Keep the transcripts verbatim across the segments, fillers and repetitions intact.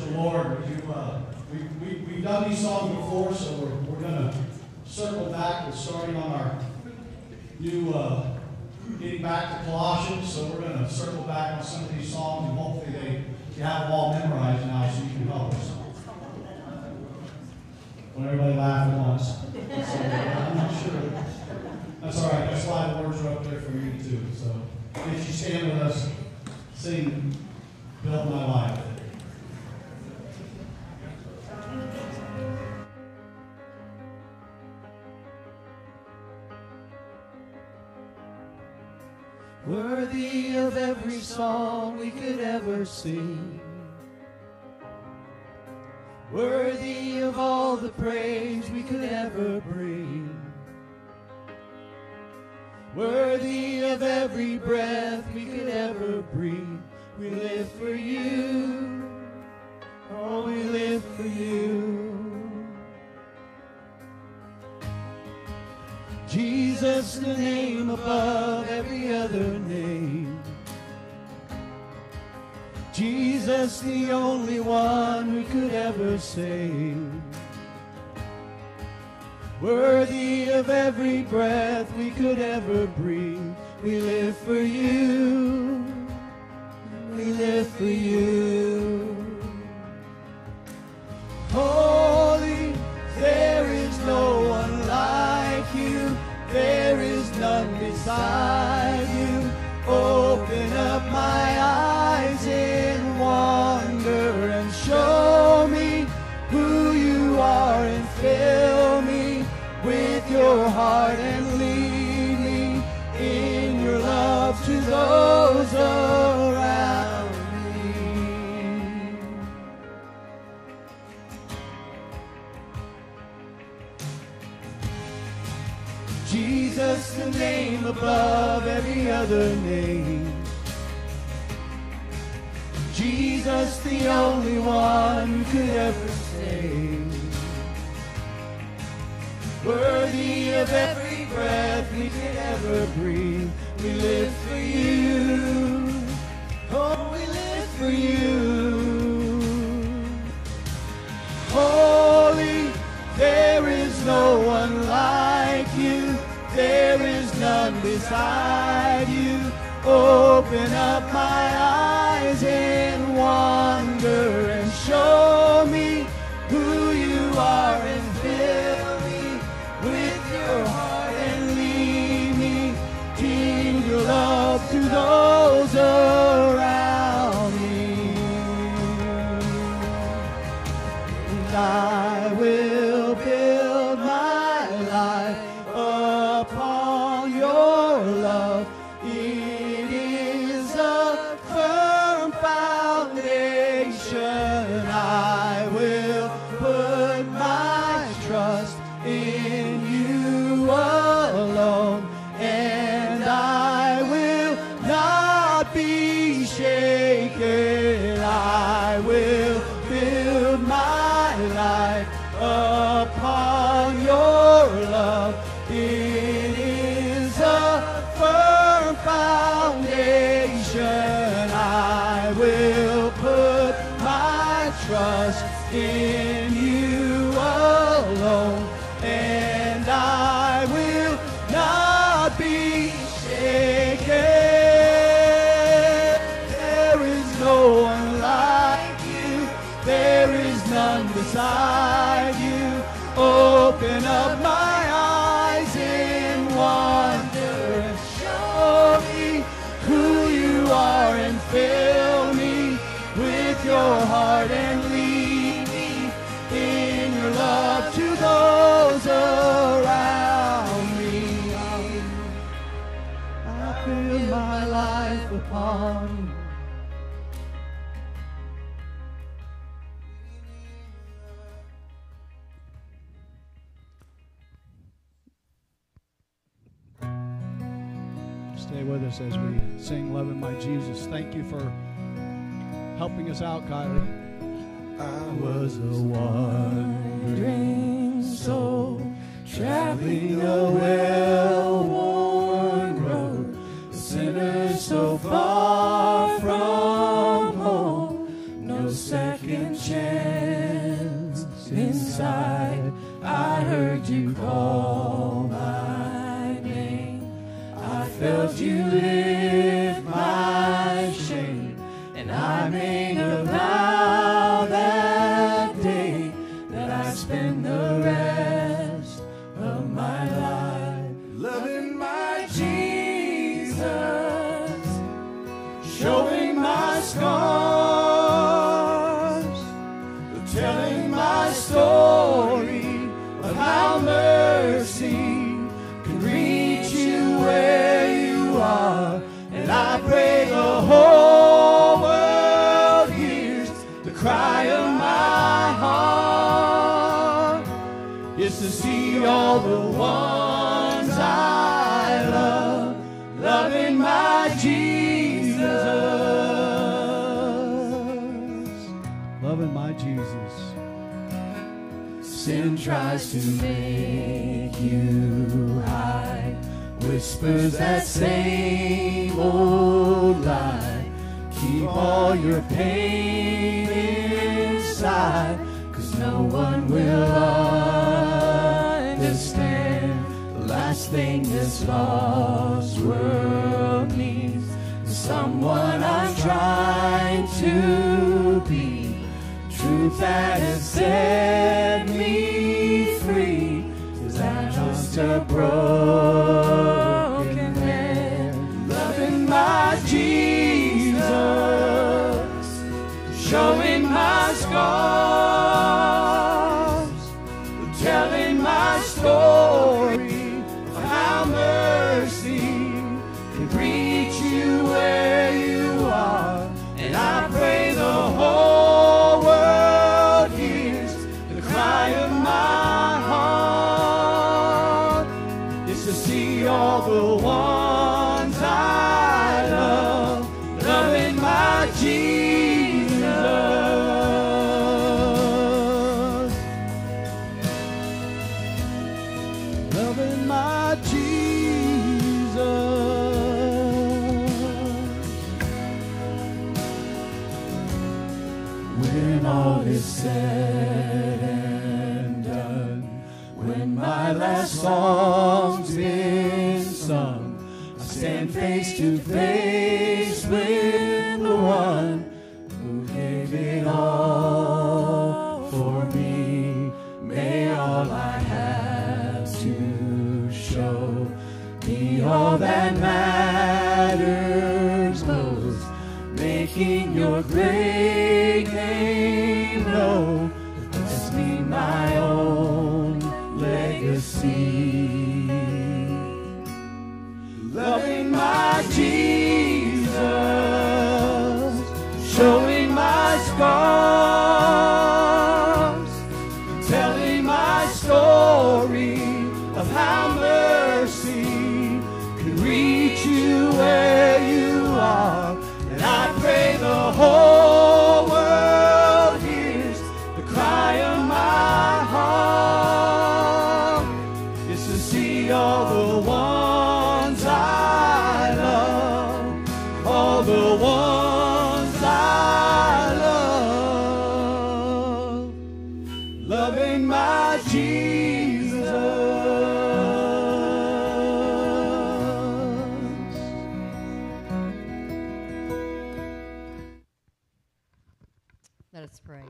the Lord. You, uh, we, we, we've done these songs before, so we're, we're going to circle back with starting on our new, uh, getting back to Colossians. So we're going to circle back on some of these songs, and hopefully they, you have them all memorized now so you can help us. When everybody laugh at once. So, I'm not sure. That's all right. That's why the words are up there for you too. So if you stand with us, sing Build My Life. Worthy of every song we could ever sing, worthy of all the praise we could ever bring, worthy of every breath we could ever breathe. We live for you, oh, we live for you. Jesus, the name above every other name. Jesus, the only one who could ever save. Worthy of every breath we could ever breathe. We live for you. We live for you. Holy, there is no one like you. There is none beside you. Open up my eyes in wonder and show me who you are, and fill me with your heart and lead me in your love to those around me. Jesus, the name above every other name. Jesus, the only one who could ever save. Worthy of every breath we could ever breathe. We live for you. Oh, we live for you. Holy, there is no one like you. There is none beside you. Open up my eyes in wonder and show me who you are, and fill me with your heart and lead me in your love to those around me. And I will build my life upon your love. It is a firm foundation. I will put my trust in you alone, and I will not be shaken. I will build my life upon your love. It is a firm foundation. I will put my trust in you alone, and I will not be shaken. There is no one like you. There is none beside you. Open up my eyes in wonder and show me who you are, and fill me with your heart and lead me in your love to those around me. I build my life upon you. Stay with us as we sing Loving My Jesus. Thank you for helping us out, Kylie. I was a wandering soul, traveling a well-worn road, a sinner so far from home, no sacrifice second chance inside. I heard you call my name. I felt you lift my shame, and I made a vow that day that I'd spend the rest of my life loving my Jesus, showing my scars, telling my story of how mercy can reach you where you are. And I pray the whole world hears the cry of my heart, is to see all the ones I love, loving my Jesus, loving my Jesus. Sin tries to make you hide, whispers that same old lie. Keep all your pain inside, 'cause no one will understand. The last thing this lost world needs is someone I'm trying to be. Truth that has set me free, 'cause I'm just a broken man, loving my Jesus, showing my scars, telling my story of how mercy can reach you where you are. And I pray the whole world hears the cry of my heart, is to see all the ones I love, loving my Jesus, loving my Jesus. When all is said and done, when my last song's been sung, I stand face to face with the one who gave it all for me. May all I have to show be all that matters most, making your great name known. Bless me my own legacy, loving my Jesus, showing my scars, telling my story of how mercy can reach you where you are. And I pray the whole world hears the cry of my heart, is to see all the ones I love, all the ones I love, loving my Jesus. Let us pray.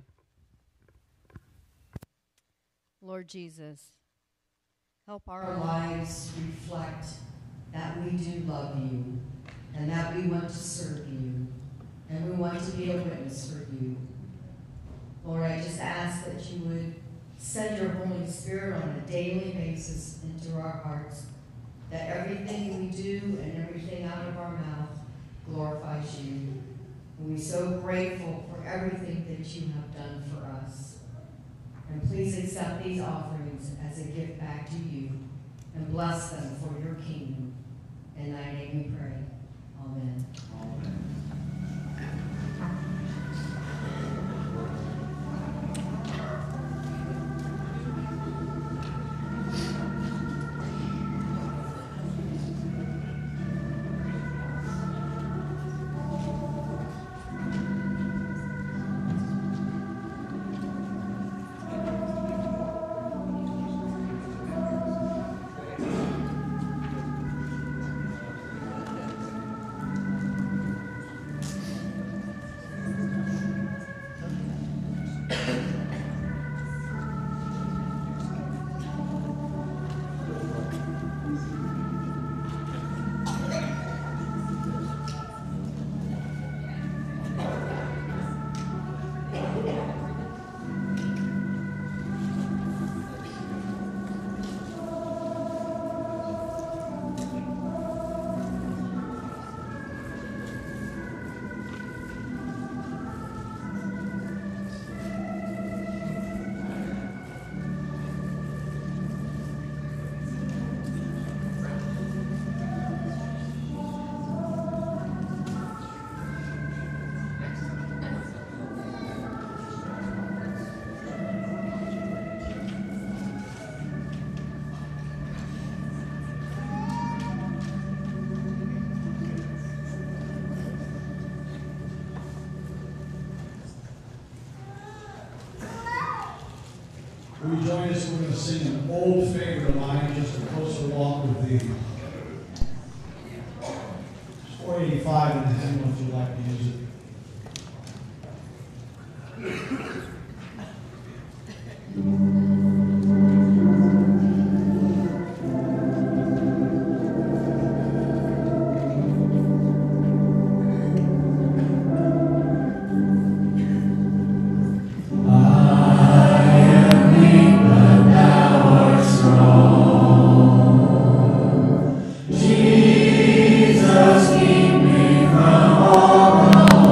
Lord Jesus, help our lives reflect that we do love you and that we want to serve you and we want to be a witness for you. Lord, I just ask that you would send your Holy Spirit on a daily basis into our hearts, that everything we do and everything out of our mouth glorifies you. And we're so grateful for everything that you have done for us. And please accept these offerings as a gift back to you and bless them for your kingdom. In thy name we pray. Amen. Amen. Will you join us? We're going to sing an old favorite of mine, just a closer walk with thee. It's four eighty-five in the hymn if you'd like to use it. Jesus, keep me from all wrong.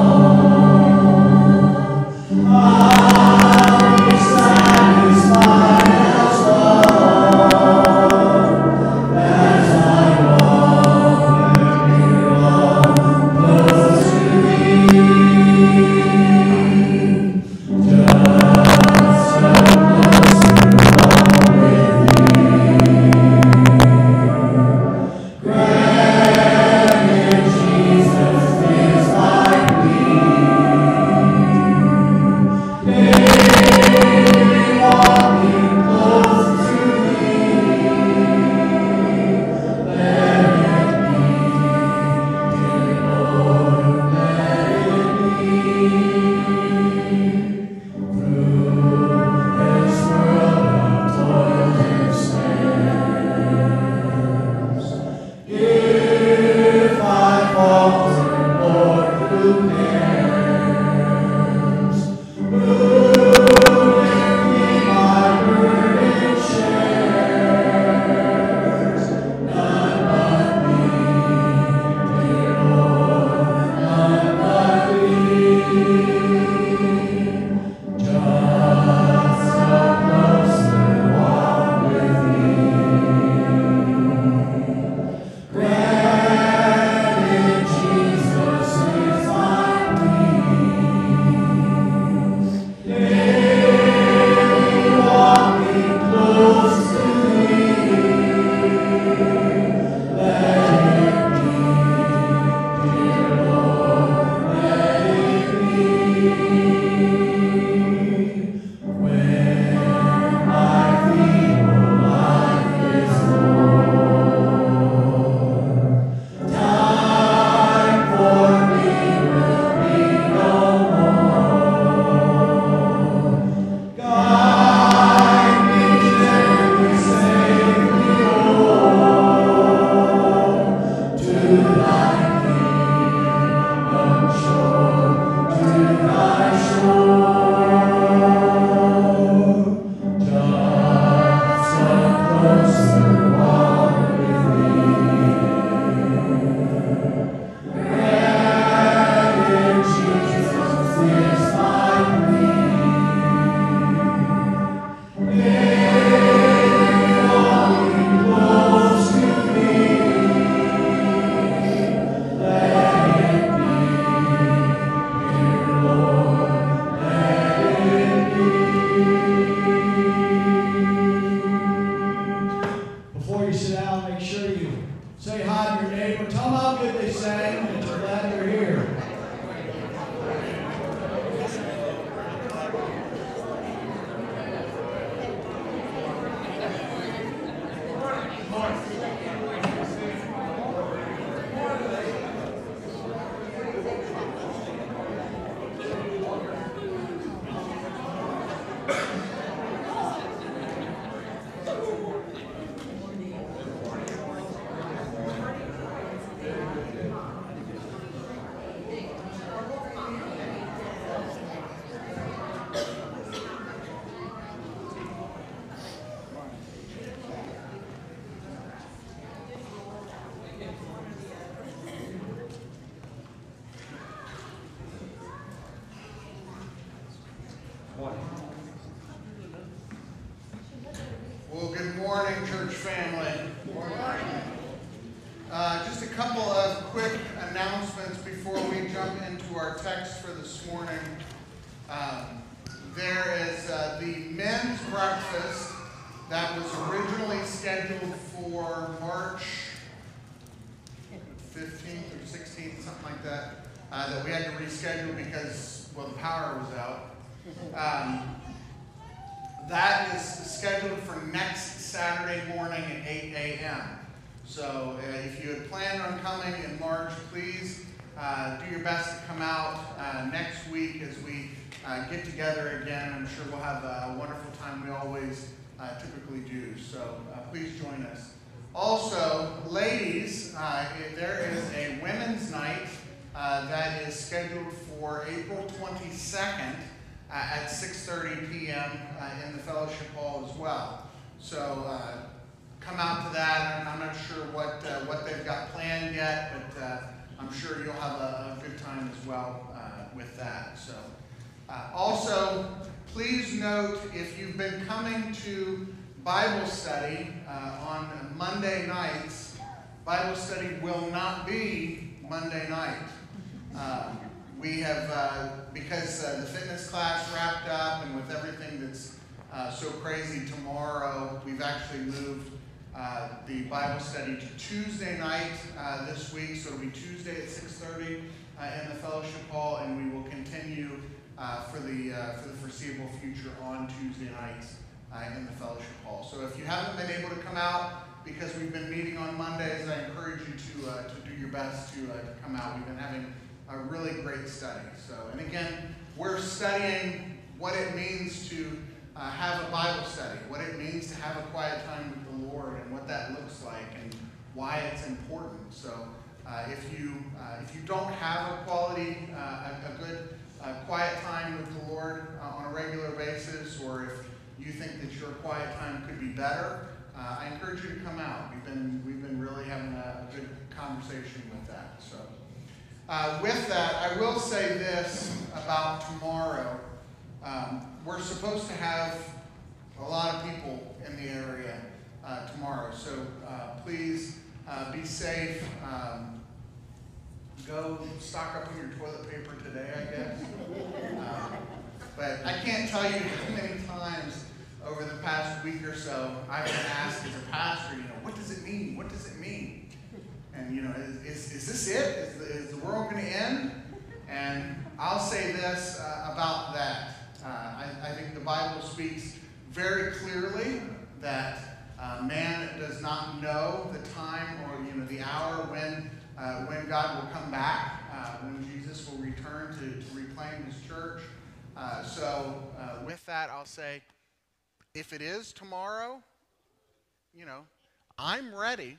Well, good morning, church family. Good morning. Uh, just a couple of quick announcements before we jump into our text for this morning. Um, there is uh, the men's breakfast that was originally scheduled for March fifteenth or sixteenth, something like that, uh, that we had to reschedule because, well, the power was out. Um, that is scheduled for next Saturday morning at eight a.m. So uh, if you had planned on coming in March, please uh, do your best to come out uh, next week as we uh, get together again. I'm sure we'll have a wonderful time. We always uh, typically do. So uh, please join us. Also, ladies, uh, there is a women's night uh, that is scheduled for April twenty-second uh, at six thirty p.m. Uh, in the fellowship hall as well. So uh, come out to that. And I'm not sure what uh, what they've got planned yet, but uh, I'm sure you'll have a, a good time as well uh, with that. So uh, also, please note if you've been coming to Bible study uh, on Monday nights, Bible study will not be Monday night. Uh, we have, uh, because uh, the fitness class wrapped up and with everything that's uh, so crazy tomorrow, we've actually moved uh, the Bible study to Tuesday night uh, this week. So it'll be Tuesday at six thirty uh, in the fellowship hall, and we will continue uh, for the uh, for the foreseeable future on Tuesday nights Uh, in the fellowship hall. So if you haven't been able to come out because we've been meeting on Mondays, I encourage you to uh, to do your best to, uh, to come out. We've been having a really great study. So, and again, we're studying what it means to uh, have a Bible study, what it means to have a quiet time with the Lord, and what that looks like, and why it's important. So, uh, if you uh, if you don't have a quality, uh, a, a good uh, quiet time with the Lord uh, on a regular basis, or if you think that your quiet time could be better, uh, I encourage you to come out. We've been we've been really having a, a good conversation with that. So, uh, with that, I will say this about tomorrow. Um, we're supposed to have a lot of people in the area uh, tomorrow. So uh, please uh, be safe. Um, go stock up on your toilet paper today, I guess. Um, But I can't tell you how many times over the past week or so I've been asked as a pastor, you know, what does it mean? What does it mean? And, you know, is, is, is this it? Is the, is the world going to end? And I'll say this uh, about that. Uh, I, I think the Bible speaks very clearly that uh, man does not know the time or, you know, the hour when, uh, when God will come back, uh, when Jesus will return to, to reclaim his church. Uh, so uh, with that, I'll say, if it is tomorrow, you know, I'm ready.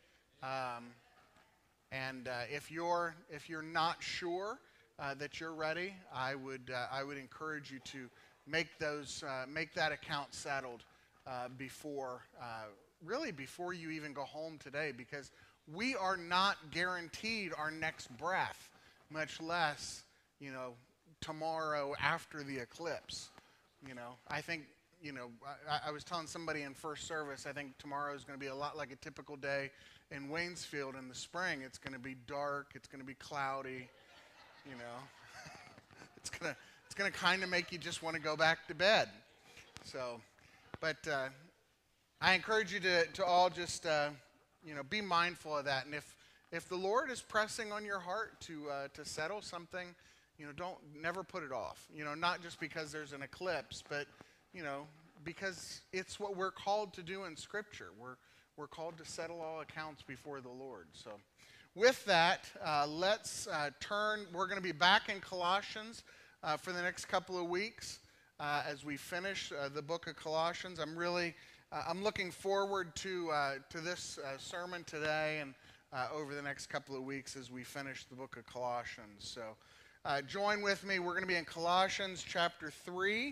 Um, and uh, if you're if you're not sure uh, that you're ready, I would uh, I would encourage you to make those uh, make that account settled uh, before uh, really before you even go home today, because we are not guaranteed our next breath, much less, you know, tomorrow after the eclipse. You know, I think, you know, I, I was telling somebody in first service, I think tomorrow is going to be a lot like a typical day in Waynesfield in the spring. It's going to be dark. It's going to be cloudy. You know, it's going to it's going to kind of make you just want to go back to bed. So, but uh, I encourage you to to all just uh, you know, be mindful of that. And if if the Lord is pressing on your heart to uh, to settle something, you know, don't never put it off. You know, not just because there's an eclipse, but, you know, because it's what we're called to do in Scripture. We're we're called to settle all accounts before the Lord. So, with that, uh, let's uh, turn. We're going to be back in Colossians uh, for the next couple of weeks uh, as we finish uh, the book of Colossians. I'm really uh, I'm looking forward to uh, to this uh, sermon today and uh, over the next couple of weeks as we finish the book of Colossians. So. Uh, join with me. We're going to be in Colossians chapter three,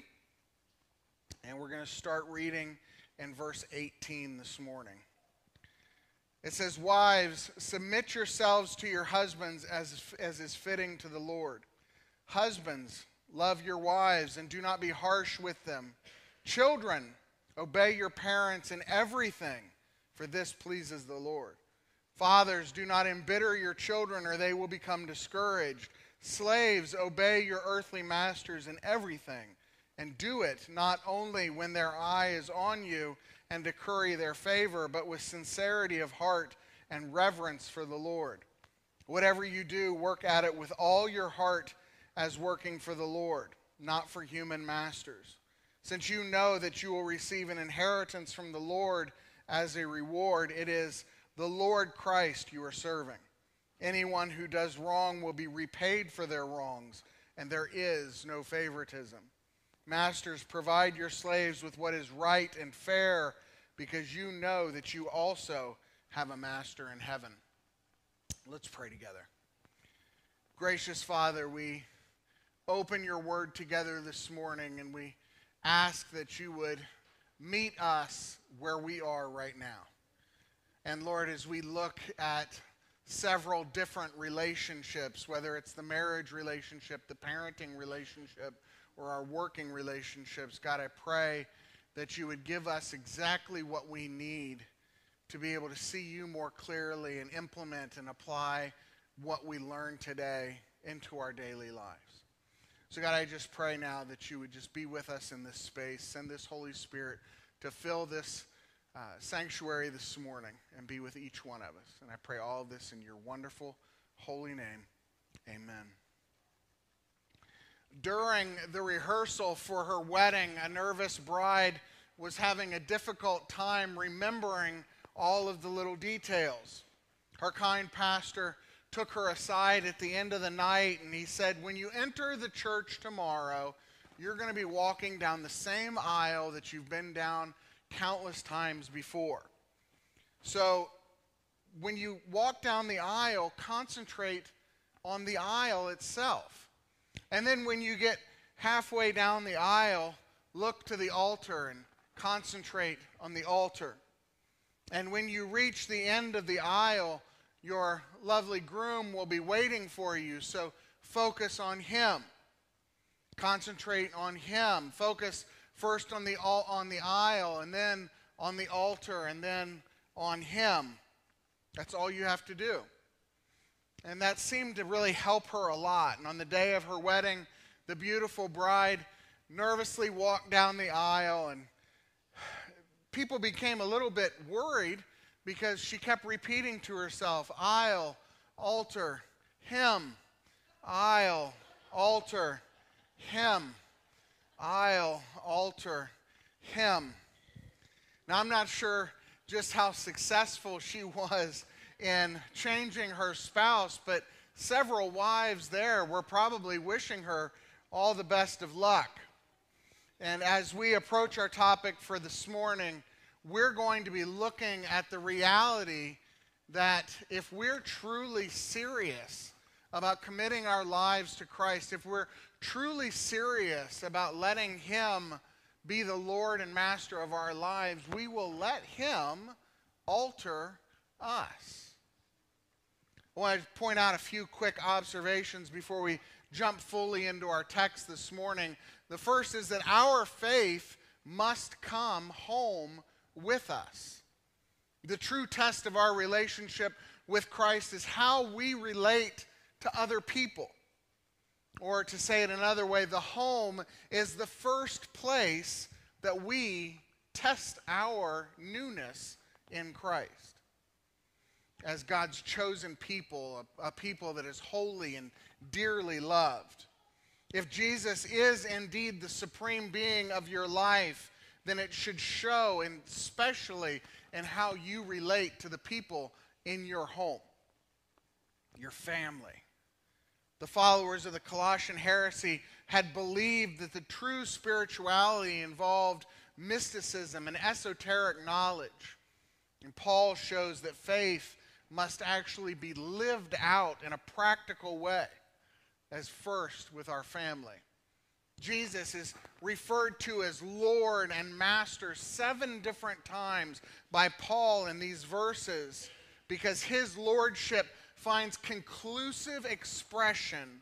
and we're going to start reading in verse eighteen this morning. It says, "Wives, submit yourselves to your husbands as, as is fitting to the Lord. Husbands, love your wives and do not be harsh with them. Children, obey your parents in everything, for this pleases the Lord. Fathers, do not embitter your children, or they will become discouraged. Slaves, obey your earthly masters in everything, and do it not only when their eye is on you and to curry their favor, but with sincerity of heart and reverence for the Lord. Whatever you do, work at it with all your heart as working for the Lord, not for human masters, since you know that you will receive an inheritance from the Lord as a reward. It is the Lord Christ you are serving. Anyone who does wrong will be repaid for their wrongs, and there is no favoritism. Masters, provide your slaves with what is right and fair, because you know that you also have a master in heaven. Let's pray together. Gracious Father, we open your word together this morning, and we ask that you would meet us where we are right now. And Lord, as we look at several different relationships, whether it's the marriage relationship, the parenting relationship, or our working relationships, God, I pray that you would give us exactly what we need to be able to see you more clearly and implement and apply what we learn today into our daily lives. So God, I just pray now that you would just be with us in this space. Send this Holy Spirit to fill this uh, sanctuary this morning and be with each one of us. And I pray all of this in your wonderful, holy name. Amen. During the rehearsal for her wedding, a nervous bride was having a difficult time remembering all of the little details. Her kind pastor took her aside at the end of the night, and he said, when you enter the church tomorrow, you're going to be walking down the same aisle that you've been down countless times before. So when you walk down the aisle, concentrate on the aisle itself. And then when you get halfway down the aisle, look to the altar and concentrate on the altar. And when you reach the end of the aisle, your lovely groom will be waiting for you, so focus on him. Concentrate on him. Focus first on the on the aisle, and then on the altar, and then on him. That's all you have to do. And that seemed to really help her a lot. And on the day of her wedding, the beautiful bride nervously walked down the aisle, and people became a little bit worried because she kept repeating to herself, aisle, altar, him, aisle, altar, him, aisle, altar, him. Now, I'm not sure just how successful she was in changing her spouse, but several wives there were probably wishing her all the best of luck. And as we approach our topic for this morning, we're going to be looking at the reality that if we're truly serious about committing our lives to Christ, if we're truly serious about letting him be the Lord and Master of our lives, we will let him alter us. I want to point out a few quick observations before we jump fully into our text this morning. The first is that our faith must come home with us. The true test of our relationship with Christ is how we relate to other people. Or to say it another way, the home is the first place that we test our newness in Christ. As God's chosen people, a, a people that is holy and dearly loved. If Jesus is indeed the supreme being of your life, then it should show, and especially in how you relate to the people in your home, your family. The followers of the Colossian heresy had believed that the true spirituality involved mysticism and esoteric knowledge. And Paul shows that faith must actually be lived out in a practical way, as first with our family. Jesus is referred to as Lord and Master seven different times by Paul in these verses because his lordship finds conclusive expression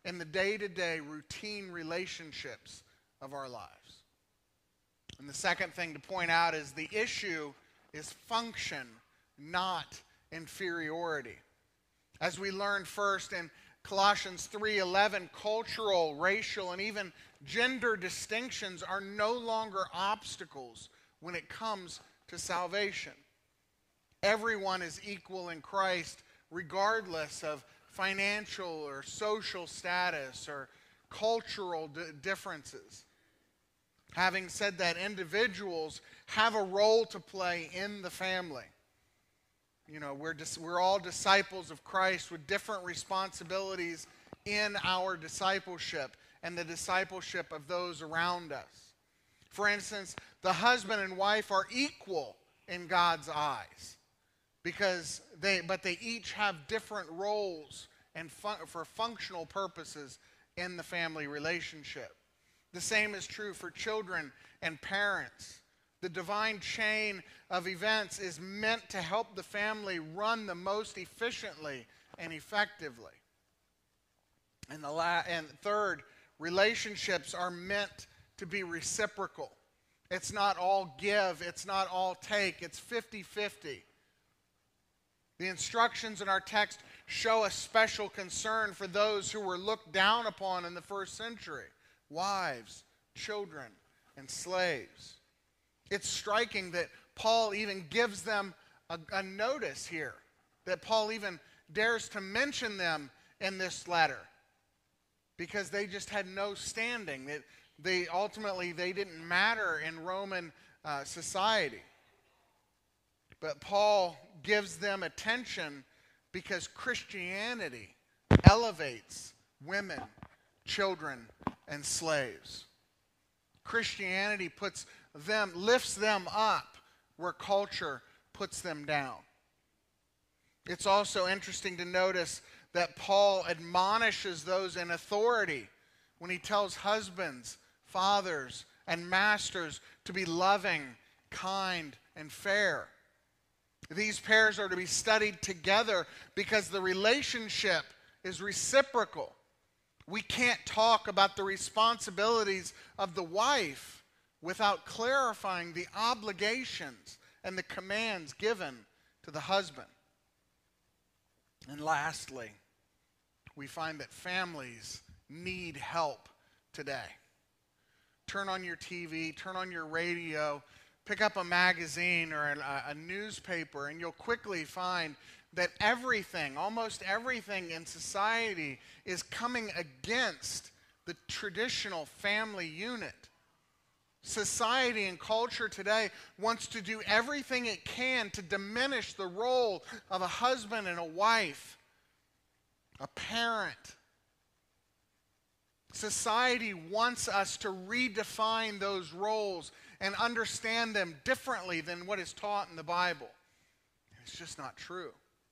in the day-to-day routine relationships of our lives. And the second thing to point out is the issue is function, not inferiority. As we learned first in Colossians three eleven, cultural, racial, and even gender distinctions are no longer obstacles when it comes to salvation. Everyone is equal in Christ, regardless of financial or social status or cultural d- differences. Having said that, individuals have a role to play in the family. You know, we're, dis- we're all disciples of Christ with different responsibilities in our discipleship and the discipleship of those around us. For instance, the husband and wife are equal in God's eyes, because they, but they each have different roles and fun, for functional purposes in the family relationship. The same is true for children and parents. The divine chain of events is meant to help the family run the most efficiently and effectively. And, the la- and third, relationships are meant to be reciprocal. It's not all give, it's not all take, it's fifty-fifty. The instructions in our text show a special concern for those who were looked down upon in the first century: wives, children, and slaves. It's striking that Paul even gives them a, a notice here, that Paul even dares to mention them in this letter, because they just had no standing. They, they ultimately, they didn't matter in Roman uh, society. But Paul gives them attention because Christianity elevates women, children, and slaves. Christianity puts them, lifts them up where culture puts them down. It's also interesting to notice that Paul admonishes those in authority when he tells husbands, fathers, and masters to be loving, kind, and fair. These pairs are to be studied together because the relationship is reciprocal. We can't talk about the responsibilities of the wife without clarifying the obligations and the commands given to the husband. And lastly, we find that families need help today. Turn on your T V, turn on your radio, pick up a magazine or a, a newspaper, and you'll quickly find that everything, almost everything in society is coming against the traditional family unit. Society and culture today wants to do everything it can to diminish the role of a husband and a wife, a parent. Society wants us to redefine those roles and understand them differently than what is taught in the Bible. It's just not true.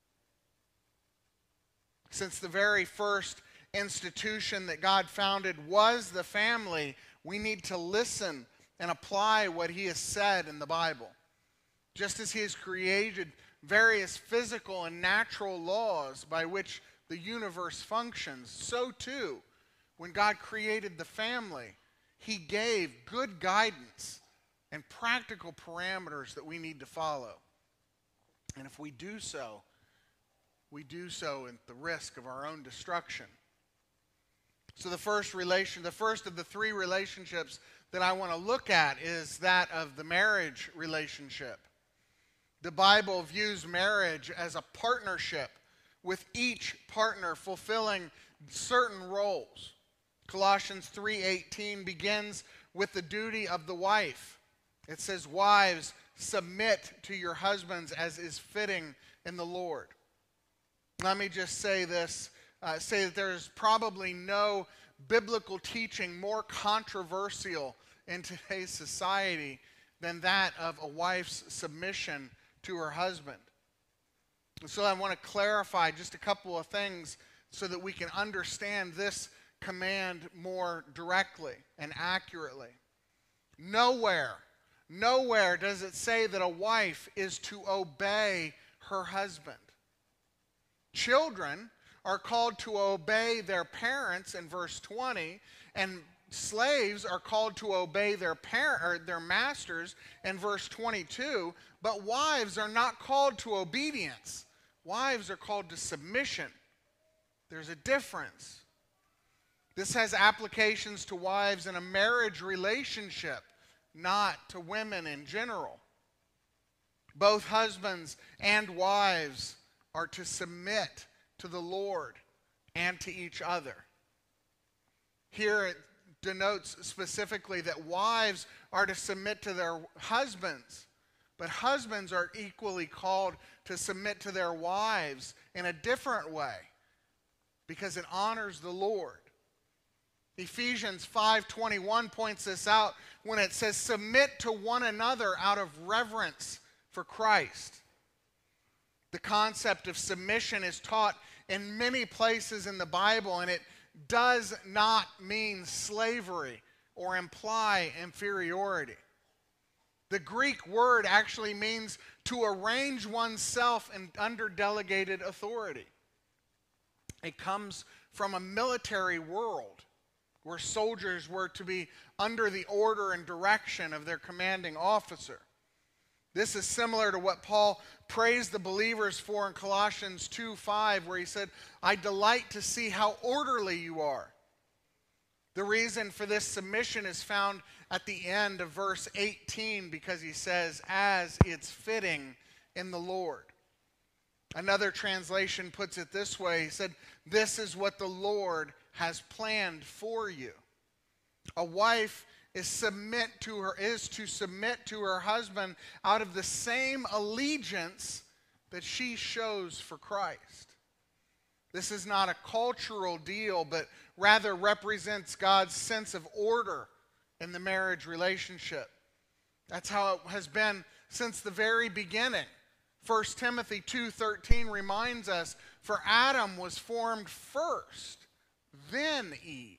Since the very first institution that God founded was the family, we need to listen and apply what He has said in the Bible. Just as He has created various physical and natural laws by which the universe functions, so too, when God created the family, He gave good guidance and practical parameters that we need to follow. And if we do so, we do so at the risk of our own destruction. So the first relation, the first of the three relationships that I want to look at is that of the marriage relationship. The Bible views marriage as a partnership, with each partner fulfilling certain roles. Colossians three eighteen begins with the duty of the wife. It says, "Wives, submit to your husbands as is fitting in the Lord." Let me just say this, uh, say that there is probably no biblical teaching more controversial in today's society than that of a wife's submission to her husband. So I want to clarify just a couple of things so that we can understand this command more directly and accurately. Nowhere, nowhere does it say that a wife is to obey her husband. Children are called to obey their parents in verse twenty, and slaves are called to obey their parent or their masters in verse twenty-two, but wives are not called to obedience. Wives are called to submission. There's a difference. This has applications to wives in a marriage relationship, not to women in general. Both husbands and wives are to submit to the Lord and to each other. Here it denotes specifically that wives are to submit to their husbands, but husbands are equally called to submit to their wives in a different way because it honors the Lord. Ephesians five twenty-one points this out when it says, submit to one another out of reverence for Christ. The concept of submission is taught in many places in the Bible, and it does not mean slavery or imply inferiority. The Greek word actually means to arrange oneself in, under delegated authority. It comes from a military world where soldiers were to be under the order and direction of their commanding officer. This is similar to what Paul praised the believers for in Colossians two five, where he said, I delight to see how orderly you are. The reason for this submission is found at the end of verse eighteen, because he says, as it's fitting in the Lord. Another translation puts it this way. He said, this is what the Lord has planned for you. A wife is submit to her is to submit to her husband out of the same allegiance that she shows for Christ. This is not a cultural deal, but rather represents God's sense of order in the marriage relationship. That's how it has been since the very beginning. First Timothy two thirteen reminds us, for Adam was formed first, then Eve.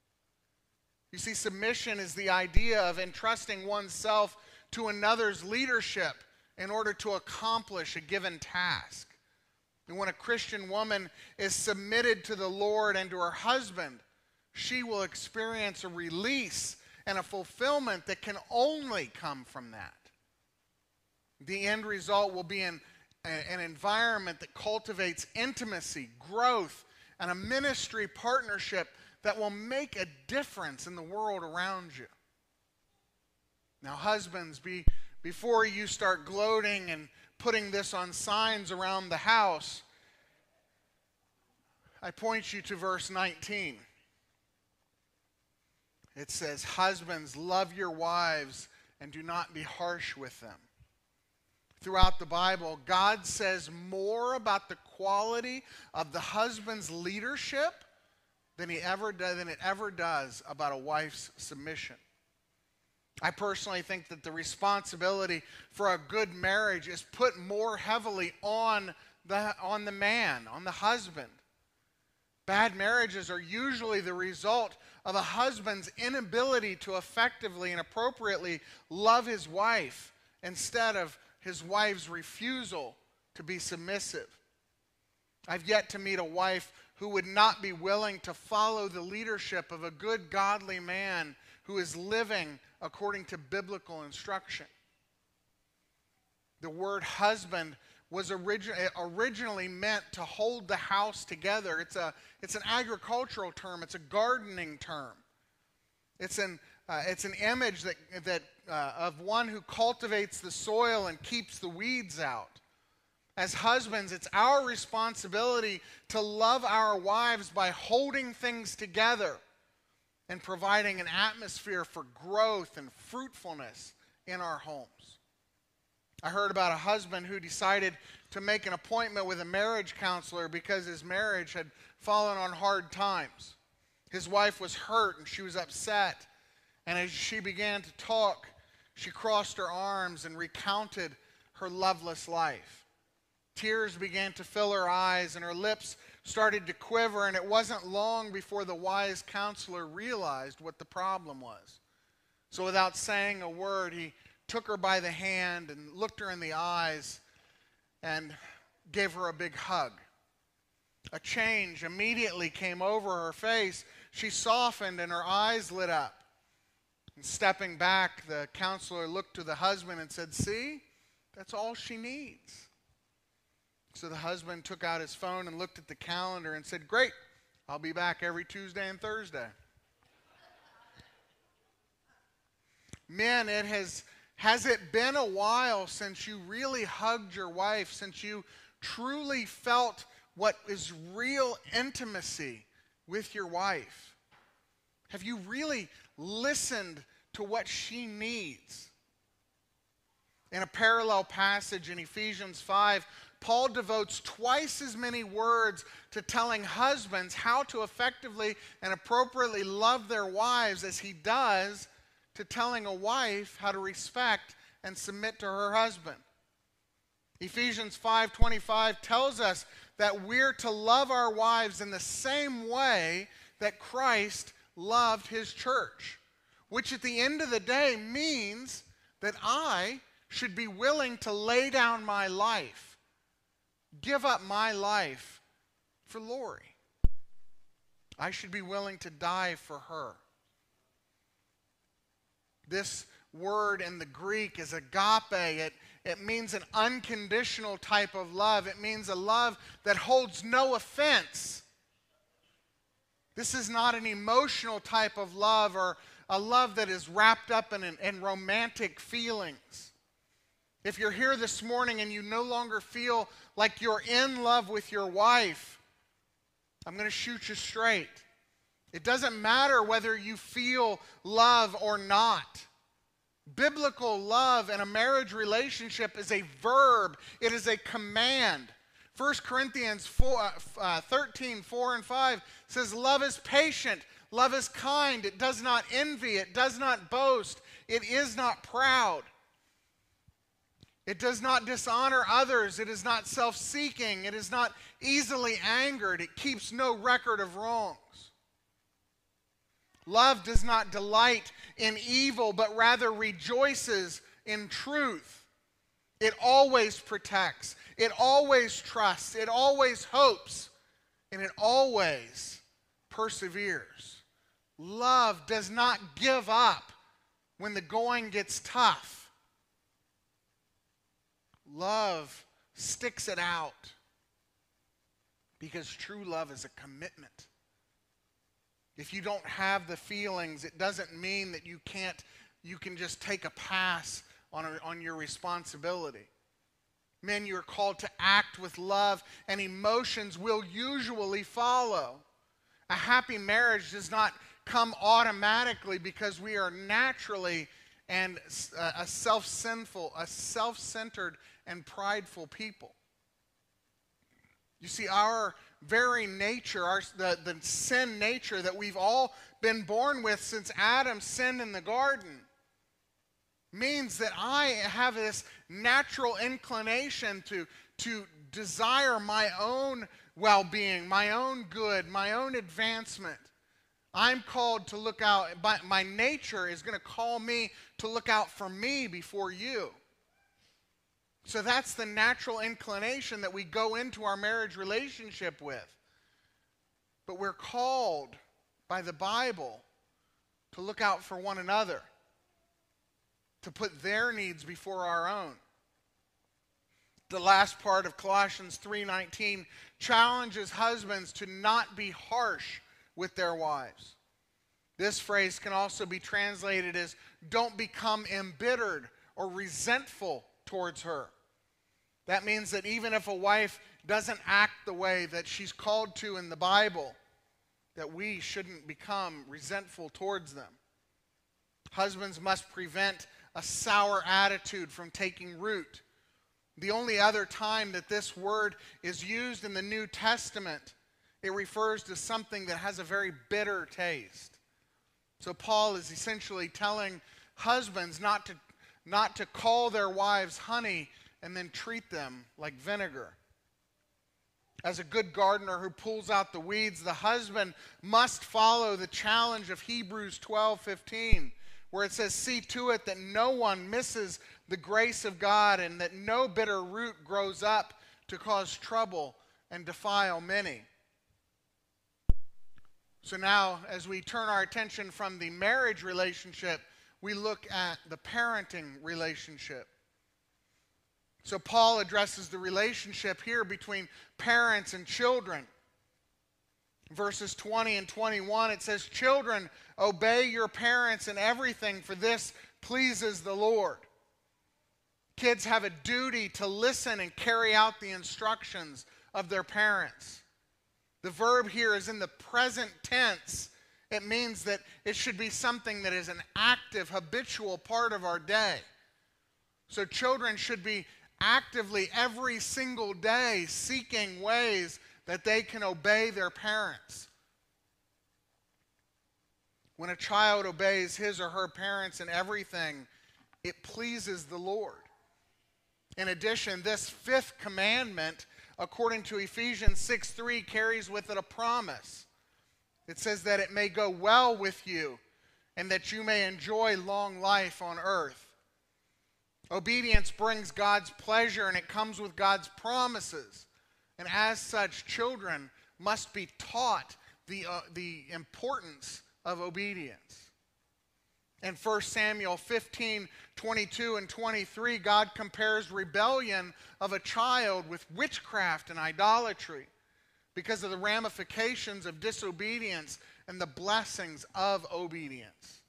You see, submission is the idea of entrusting oneself to another's leadership in order to accomplish a given task. And when a Christian woman is submitted to the Lord and to her husband, she will experience a release and a fulfillment that can only come from that. The end result will be an, an environment that cultivates intimacy, growth, and a ministry partnership that will make a difference in the world around you. Now, husbands, be, before you start gloating and putting this on signs around the house, I point you to verse nineteen. It says, husbands, love your wives and do not be harsh with them. Throughout the Bible, God says more about the quality of the husband's leadership than he ever does, than it ever does about a wife's submission. I personally think that the responsibility for a good marriage is put more heavily on the, on the man, on the husband. Bad marriages are usually the result of a husband's inability to effectively and appropriately love his wife instead of his wife's refusal to be submissive. I've yet to meet a wife who would not be willing to follow the leadership of a good, godly man who is living according to biblical instruction. The word husband was origi- originally meant to hold the house together. It's a it's an agricultural term. It's a gardening term. It's an uh, it's an image that that uh, of one who cultivates the soil and keeps the weeds out. As husbands, it's our responsibility to love our wives by holding things together and providing an atmosphere for growth and fruitfulness in our homes. I heard about a husband who decided to make an appointment with a marriage counselor because his marriage had fallen on hard times. His wife was hurt and she was upset. And as she began to talk, she crossed her arms and recounted her loveless life. Tears began to fill her eyes and her lips started to quiver, and it wasn't long before the wise counselor realized what the problem was. So without saying a word, he took her by the hand and looked her in the eyes and gave her a big hug. A change immediately came over her face. She softened and her eyes lit up. And stepping back, the counselor looked to the husband and said, "See, that's all she needs." So the husband took out his phone and looked at the calendar and said, "Great, I'll be back every Tuesday and Thursday." Men, it has, has it been a while since you really hugged your wife, since you truly felt what is real intimacy with your wife? Have you really listened to what she needs? In a parallel passage in Ephesians five, Paul devotes twice as many words to telling husbands how to effectively and appropriately love their wives as he does to telling a wife how to respect and submit to her husband. Ephesians five twenty-five tells us that we're to love our wives in the same way that Christ loved his church, which at the end of the day means that I should be willing to lay down my life, give up my life for Lori. I should be willing to die for her. This word in the Greek is agape. It, it means an unconditional type of love. It means a love that holds no offense. This is not an emotional type of love or a love that is wrapped up in, in romantic feelings. If you're here this morning and you no longer feel like you're in love with your wife, I'm going to shoot you straight. It doesn't matter whether you feel love or not. Biblical love in a marriage relationship is a verb. It is a command. First Corinthians four, uh, thirteen, four and five says, "Love is patient. Love is kind. It does not envy. It does not boast. It is not proud. It does not dishonor others. It is not self-seeking. It is not easily angered. It keeps no record of wrongs. Love does not delight in evil, but rather rejoices in truth. It always protects. It always trusts. It always hopes. And it always perseveres." Love does not give up when the going gets tough. Love sticks it out because true love is a commitment. If you don't have the feelings, it doesn't mean that you can't, you can just take a pass on, a, on your responsibility. Men, you're called to act with love, and emotions will usually follow. A happy marriage does not come automatically because we are naturally and a self-sinful, a self-centered and prideful people. You see, our very nature, our, the, the sin nature that we've all been born with since Adam sinned in the garden, means that I have this natural inclination to, to desire my own well-being, my own good, my own advancement. I'm called to look out, my, my nature is going to call me to look out for me before you. So that's the natural inclination that we go into our marriage relationship with. But we're called by the Bible to look out for one another, to put their needs before our own. The last part of Colossians three nineteen challenges husbands to not be harsh with their wives. This phrase can also be translated as don't become embittered or resentful towards her. That means that even if a wife doesn't act the way that she's called to in the Bible, that we shouldn't become resentful towards them. Husbands must prevent a sour attitude from taking root. The only other time that this word is used in the New Testament, it refers to something that has a very bitter taste. So Paul is essentially telling husbands not to, not to call their wives honey and then treat them like vinegar. As a good gardener who pulls out the weeds, the husband must follow the challenge of Hebrews twelve fifteen, where it says, "See to it that no one misses the grace of God and that no bitter root grows up to cause trouble and defile many." So now, as we turn our attention from the marriage relationship, we look at the parenting relationship. So Paul addresses the relationship here between parents and children. Verses twenty and twenty-one, it says, "Children, obey your parents in everything, for this pleases the Lord." Kids have a duty to listen and carry out the instructions of their parents. The verb here is in the present tense. It means that it should be something that is an active, habitual part of our day. So children should be actively every single day seeking ways that they can obey their parents. When a child obeys his or her parents in everything, it pleases the Lord. In addition, this fifth commandment, according to Ephesians six three, carries with it a promise. It says that it may go well with you and that you may enjoy long life on earth. Obedience brings God's pleasure and it comes with God's promises. And as such, children must be taught the, uh, the importance of obedience. In First Samuel fifteen, twenty-two and twenty-three, God compares rebellion of a child with witchcraft and idolatry because of the ramifications of disobedience and the blessings of obedience.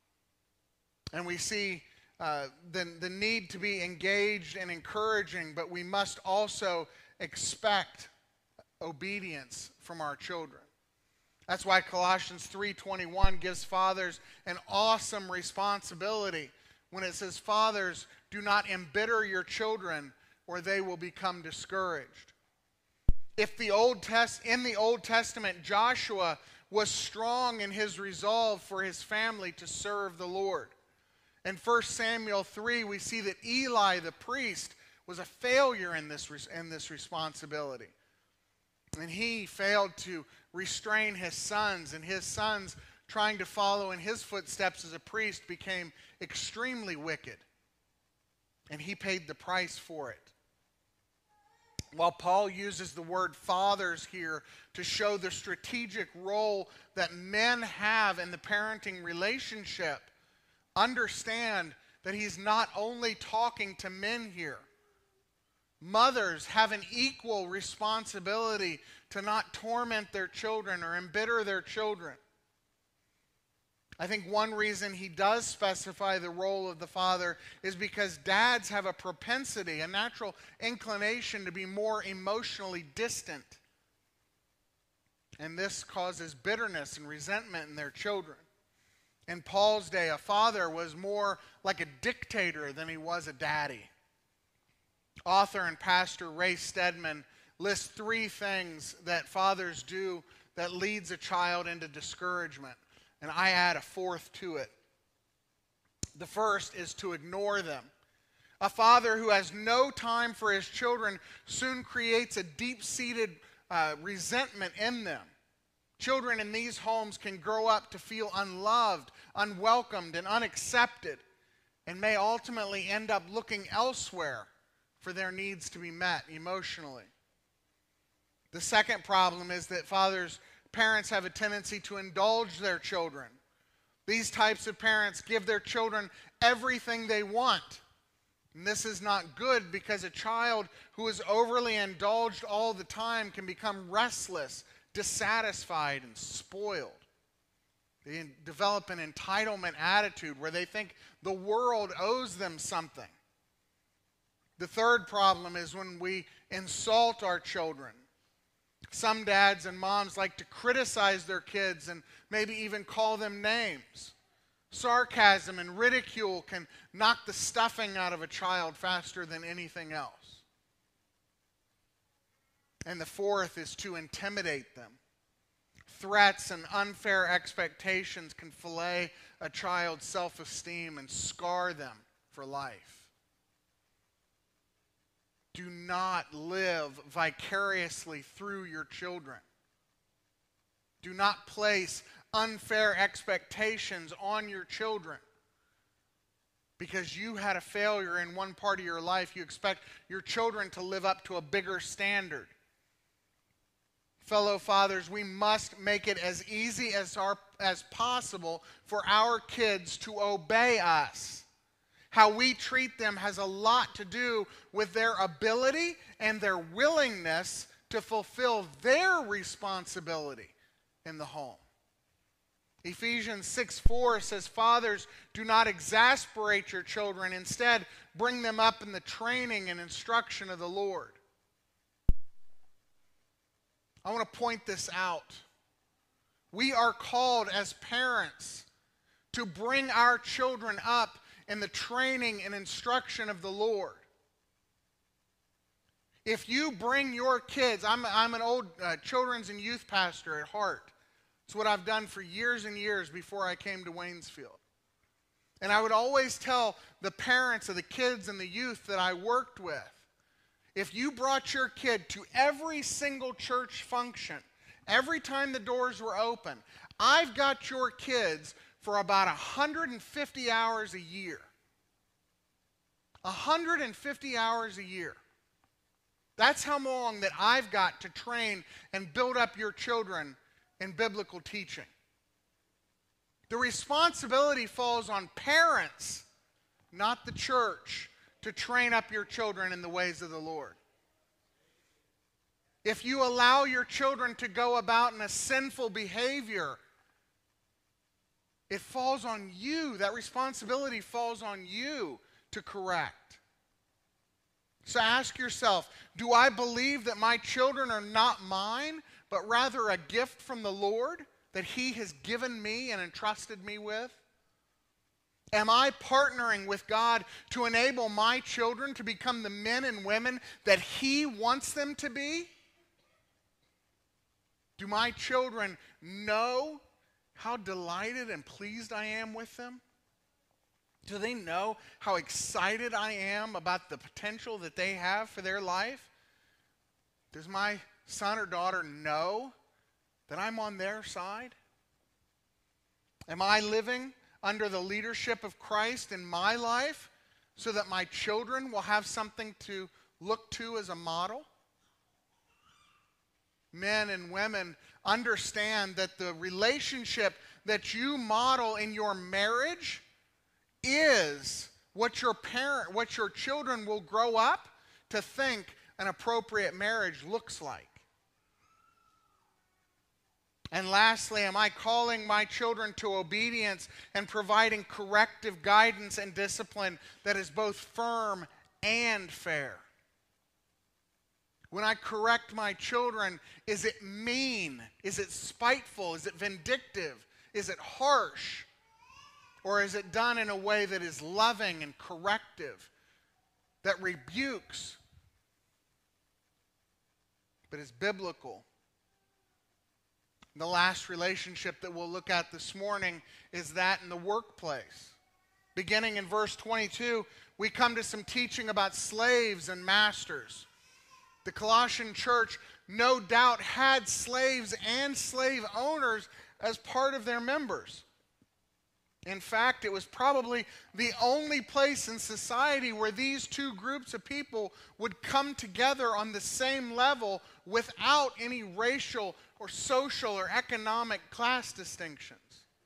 And we see uh, the, the need to be engaged and encouraging, but we must also expect obedience from our children. That's why Colossians three twenty-one gives fathers an awesome responsibility when it says, "Fathers, do not embitter your children or they will become discouraged." If the Old Test, in the Old Testament, Joshua was strong in his resolve for his family to serve the Lord. In First Samuel three, we see that Eli the priest was a failure in this, in this responsibility. And he failed to restrain his sons, and his sons, trying to follow in his footsteps as a priest, became extremely wicked. And he paid the price for it. While Paul uses the word fathers here to show the strategic role that men have in the parenting relationship, understand that he's not only talking to men here. Mothers have an equal responsibility to not torment their children or embitter their children. I think one reason he does specify the role of the father is because dads have a propensity, a natural inclination to be more emotionally distant. And this causes bitterness and resentment in their children. In Paul's day, a father was more like a dictator than he was a daddy. Author and pastor Ray Stedman lists three things that fathers do that leads a child into discouragement. And I add a fourth to it. The first is to ignore them. A father who has no time for his children soon creates a deep-seated uh, resentment in them. Children in these homes can grow up to feel unloved, unwelcomed, and unaccepted, and may ultimately end up looking elsewhere for their needs to be met emotionally. The second problem is that fathers, parents have a tendency to indulge their children. These types of parents give their children everything they want. And this is not good because a child who is overly indulged all the time can become restless, dissatisfied, and spoiled. They develop an entitlement attitude where they think the world owes them something. The third problem is when we insult our children. Some dads and moms like to criticize their kids and maybe even call them names. Sarcasm and ridicule can knock the stuffing out of a child faster than anything else. And the fourth is to intimidate them. Threats and unfair expectations can fillet a child's self-esteem and scar them for life. Do not live vicariously through your children. Do not place unfair expectations on your children. Because you had a failure in one part of your life, you expect your children to live up to a bigger standard. fellow fathers, we must make it as easy as, our, as possible for our kids to obey us. How we treat them has a lot to do with their ability and their willingness to fulfill their responsibility in the home. Ephesians six four says, "Fathers, do not exasperate your children. Instead, bring them up in the training and instruction of the Lord." I want to point this out. We are called as parents to bring our children up in the training and instruction of the Lord. If you bring your kids, I'm, I'm an old uh, children's and youth pastor at heart. It's what I've done for years and years before I came to Waynesfield. And I would always tell the parents of the kids and the youth that I worked with, if you brought your kid to every single church function, every time the doors were open, I've got your kids for about one hundred fifty hours a year. one hundred fifty hours a year. That's how long that I've got to train and build up your children in biblical teaching. The responsibility falls on parents, not the church, to train up your children in the ways of the Lord. If you allow your children to go about in a sinful behavior, it falls on you. That responsibility falls on you to correct. So ask yourself, do I believe that my children are not mine, but rather a gift from the Lord that He has given me and entrusted me with? Am I partnering with God to enable my children to become the men and women that He wants them to be? Do my children know how delighted and pleased I am with them? Do they know how excited I am about the potential that they have for their life? Does my son or daughter know that I'm on their side? Am I living under the leadership of Christ in my life so that my children will have something to look to as a model? Men and women, understand that the relationship that you model in your marriage is what your parent, what your children will grow up to think an appropriate marriage looks like. And lastly, am I calling my children to obedience and providing corrective guidance and discipline that is both firm and fair? When I correct my children, is it mean? Is it spiteful? Is it vindictive? Is it harsh? Or is it done in a way that is loving and corrective, that rebukes, but is biblical? The last relationship that we'll look at this morning is that in the workplace. Beginning in verse twenty-two, we come to some teaching about slaves and masters. The Colossian church no doubt had slaves and slave owners as part of their members. In fact, it was probably the only place in society where these two groups of people would come together on the same level without any racial or social or economic class distinctions.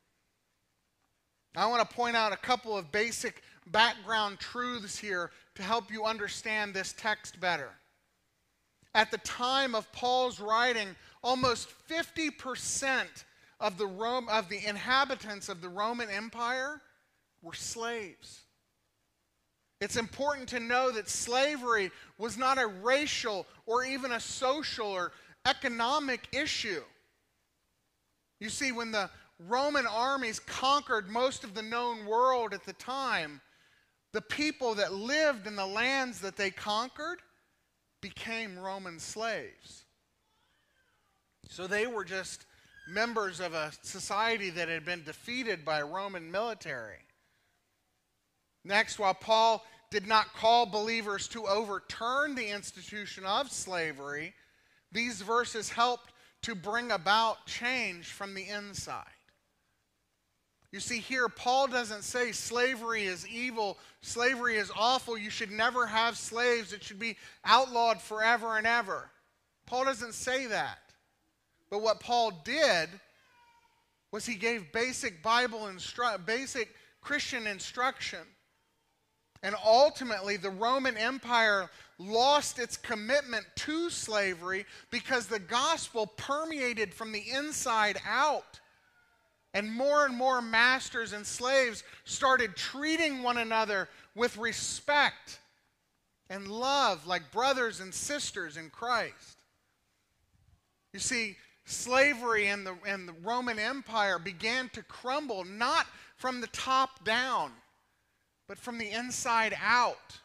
I want to point out a couple of basic background truths here to help you understand this text better. At the time of Paul's writing, almost fifty percent of the Rome, of the inhabitants of the Roman Empire were slaves. It's important to know that slavery was not a racial or even a social or economic issue. You see, when the Roman armies conquered most of the known world at the time, the people that lived in the lands that they conquered became Roman slaves. So they were just members of a society that had been defeated by a Roman military. Next, while Paul did not call believers to overturn the institution of slavery, these verses helped to bring about change from the inside. You see, here Paul doesn't say slavery is evil, slavery is awful, you should never have slaves, it should be outlawed forever and ever. Paul doesn't say that. But what Paul did was he gave basic Bible instru- basic Christian instruction. And ultimately, the Roman Empire lost its commitment to slavery because the gospel permeated from the inside out. And more and more masters and slaves started treating one another with respect and love like brothers and sisters in Christ. You see, slavery in the, in the Roman Empire began to crumble, not from the top down, but from the inside out.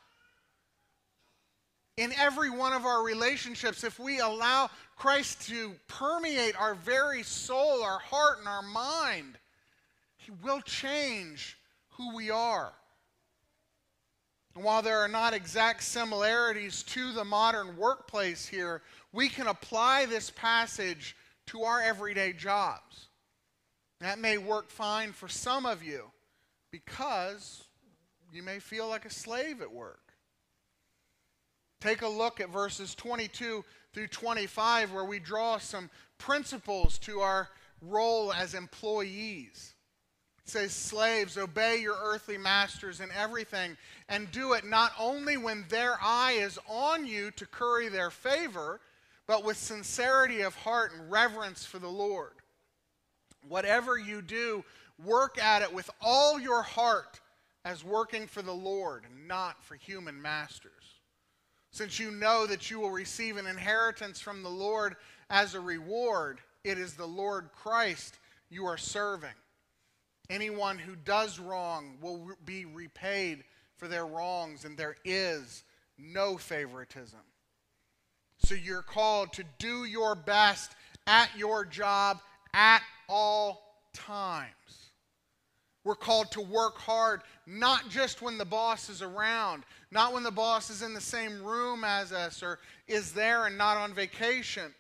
In every one of our relationships, if we allow Christ to permeate our very soul, our heart, and our mind, He will change who we are. And while there are not exact similarities to the modern workplace here, we can apply this passage to our everyday jobs. That may work fine for some of you because you may feel like a slave at work. Take a look at verses twenty-two through twenty-five where we draw some principles to our role as employees. It says, slaves, obey your earthly masters in everything, and do it not only when their eye is on you to curry their favor, but with sincerity of heart and reverence for the Lord. Whatever you do, work at it with all your heart as working for the Lord and not for human masters. Since you know that you will receive an inheritance from the Lord as a reward, it is the Lord Christ you are serving. Anyone who does wrong will re- be repaid for their wrongs, and there is no favoritism. So you're called to do your best at your job at all times. We're called to work hard, not just when the boss is around, not when the boss is in the same room as us or is there and not on vacation.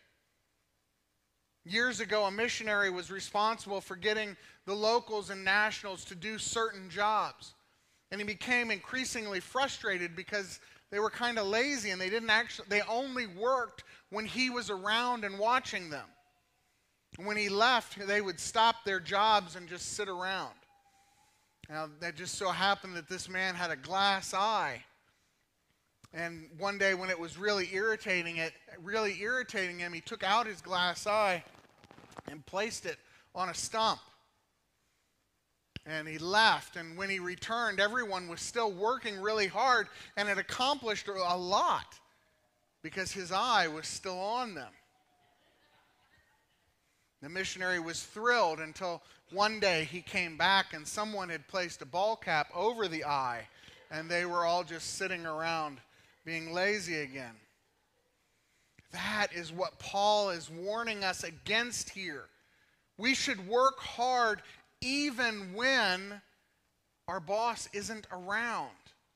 Years ago, a missionary was responsible for getting the locals and nationals to do certain jobs. And he became increasingly frustrated because they were kind of lazy and they didn't actually, they only worked when he was around and watching them. And when he left, they would stop their jobs and just sit around. Now, that just so happened that this man had a glass eye. And one day when it was really irritating it, really irritating him, he took out his glass eye and placed it on a stump. And he left, and when he returned, everyone was still working really hard and had accomplished a lot because his eye was still on them. The missionary was thrilled until one day he came back and someone had placed a ball cap over the eye, and they were all just sitting around being lazy again. That is what Paul is warning us against here. We should work hard even when our boss isn't around.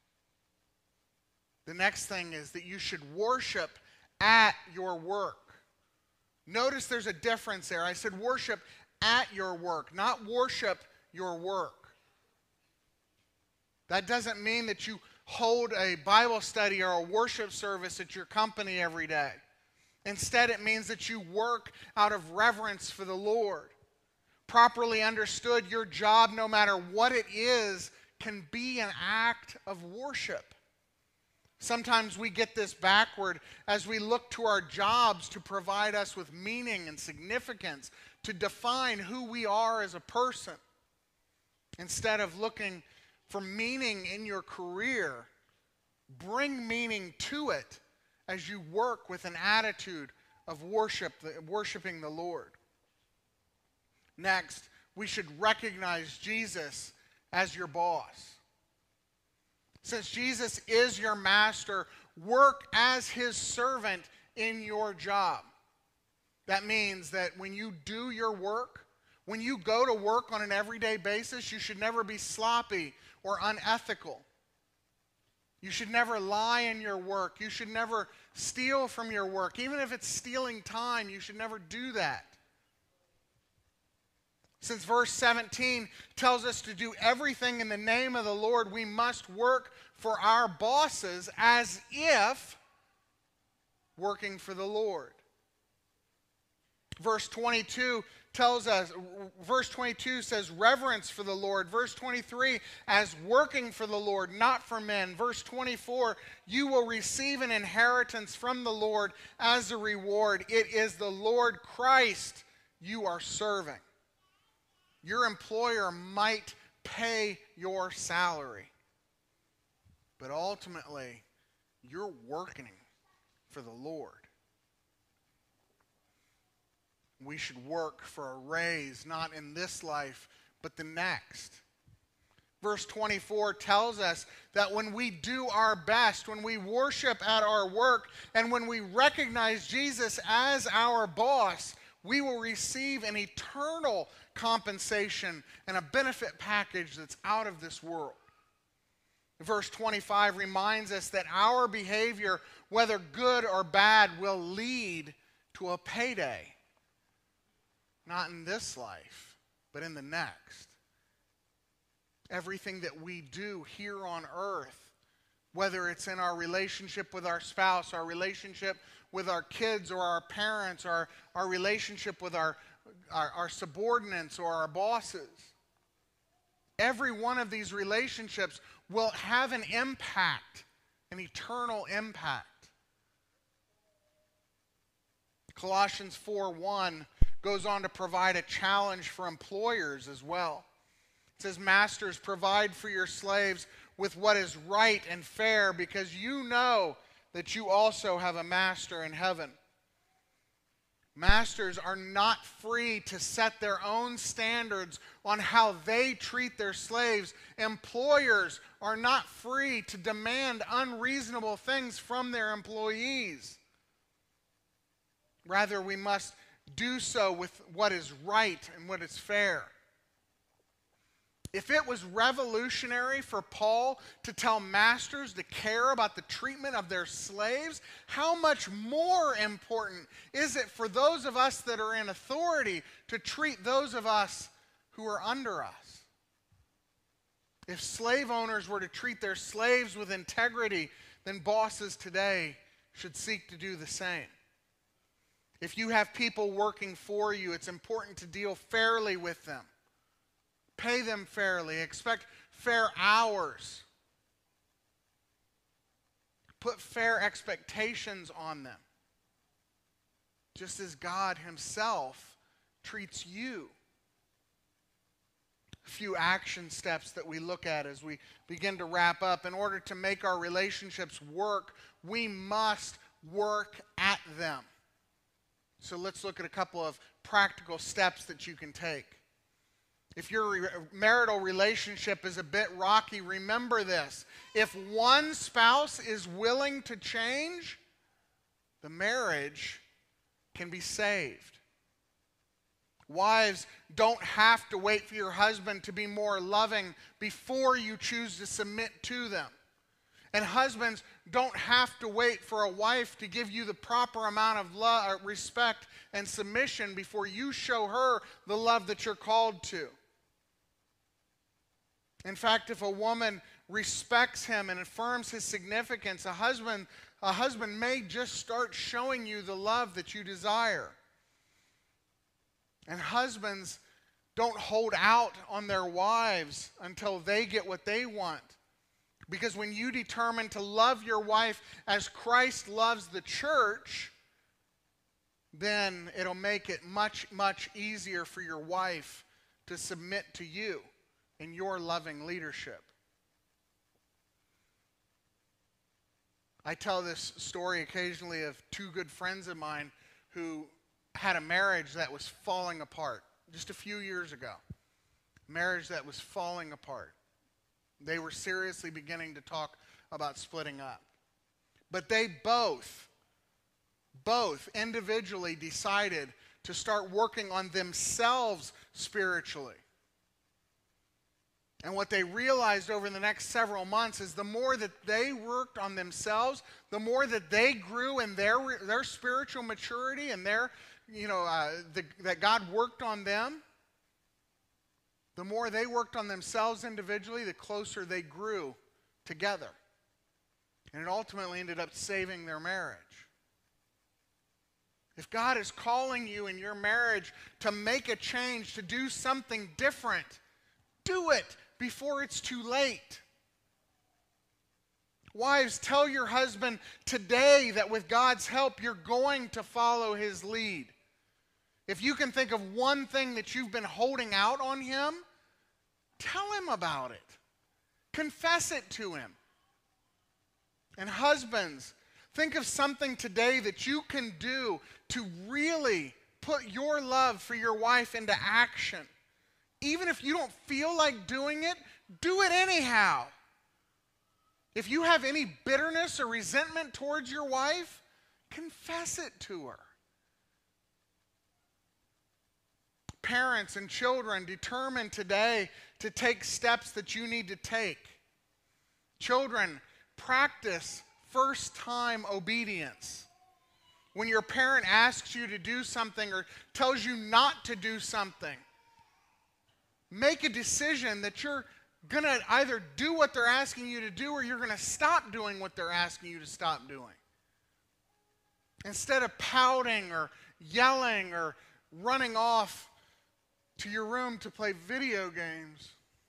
The next thing is that you should worship at your work. Notice there's a difference there. I said worship at your work, not worship your work. That doesn't mean that you hold a Bible study or a worship service at your company every day. Instead, it means that you work out of reverence for the Lord. Properly understood, your job, no matter what it is, can be an act of worship. Sometimes we get this backward as we look to our jobs to provide us with meaning and significance, to define who we are as a person. Instead of looking for meaning in your career, bring meaning to it as you work with an attitude of worship, worshiping the Lord. Next, we should recognize Jesus as your boss. Since Jesus is your master, work as his servant in your job. That means that when you do your work, when you go to work on an everyday basis, you should never be sloppy or unethical. You should never lie in your work. You should never steal from your work. Even if it's stealing time, you should never do that. Since verse seventeen tells us to do everything in the name of the Lord, we must work for our bosses as if working for the Lord. Verse twenty-two tells us, verse twenty-two says reverence for the Lord. Verse twenty-three, as working for the Lord, not for men. Verse twenty-four, you will receive an inheritance from the Lord as a reward. It is the Lord Christ you are serving. Your employer might pay your salary, but ultimately, you're working for the Lord. We should work for a raise, not in this life, but the next. Verse twenty-four tells us that when we do our best, when we worship at our work, and when we recognize Jesus as our boss, we will receive an eternal compensation and a benefit package that's out of this world. Verse twenty-five reminds us that our behavior, whether good or bad, will lead to a payday. Not in this life, but in the next. Everything that we do here on earth, whether it's in our relationship with our spouse, our relationship with our kids or our parents, or our relationship with our, our, our subordinates or our bosses, every one of these relationships will have an impact, an eternal impact. Colossians four one goes on to provide a challenge for employers as well. It says, masters, provide for your slaves with what is right and fair, because you know that you also have a master in heaven. Masters are not free to set their own standards on how they treat their slaves. Employers are not free to demand unreasonable things from their employees. Rather, we must do so with what is right and what is fair. If it was revolutionary for Paul to tell masters to care about the treatment of their slaves, how much more important is it for those of us that are in authority to treat those of us who are under us? If slave owners were to treat their slaves with integrity, then bosses today should seek to do the same. If you have people working for you, it's important to deal fairly with them. Pay them fairly. Expect fair hours. Put fair expectations on them. Just as God himself treats you. A few action steps that we look at as we begin to wrap up. In order to make our relationships work, we must work at them. So let's look at a couple of practical steps that you can take. If your re- marital relationship is a bit rocky, remember this. If one spouse is willing to change, the marriage can be saved. Wives, don't have to wait for your husband to be more loving before you choose to submit to them. And husbands, don't have to wait for a wife to give you the proper amount of love, respect, and submission before you show her the love that you're called to. In fact, if a woman respects him and affirms his significance, a husband, a husband may just start showing you the love that you desire. And husbands, don't hold out on their wives until they get what they want. Because when you determine to love your wife as Christ loves the church, then it'll make it much, much easier for your wife to submit to you in your loving leadership. I tell this story occasionally of two good friends of mine who had a marriage that was falling apart just a few years ago. Marriage that was falling apart. They were seriously beginning to talk about splitting up. But they both, both individually decided to start working on themselves spiritually. And what they realized over the next several months is the more that they worked on themselves, the more that they grew in their, their spiritual maturity and their, you know, uh, the, that God worked on them. The more they worked on themselves individually, the closer they grew together. And it ultimately ended up saving their marriage. If God is calling you in your marriage to make a change, to do something different, do it before it's too late. Wives, tell your husband today that with God's help, you're going to follow his lead. If you can think of one thing that you've been holding out on him, tell him about it. Confess it to him. And husbands, think of something today that you can do to really put your love for your wife into action. Even if you don't feel like doing it, do it anyhow. If you have any bitterness or resentment towards your wife, confess it to her. Parents and children, determine today to take steps that you need to take. Children, practice first-time obedience. When your parent asks you to do something or tells you not to do something, make a decision that you're going to either do what they're asking you to do or you're going to stop doing what they're asking you to stop doing. Instead of pouting or yelling or running off to your room to play video games,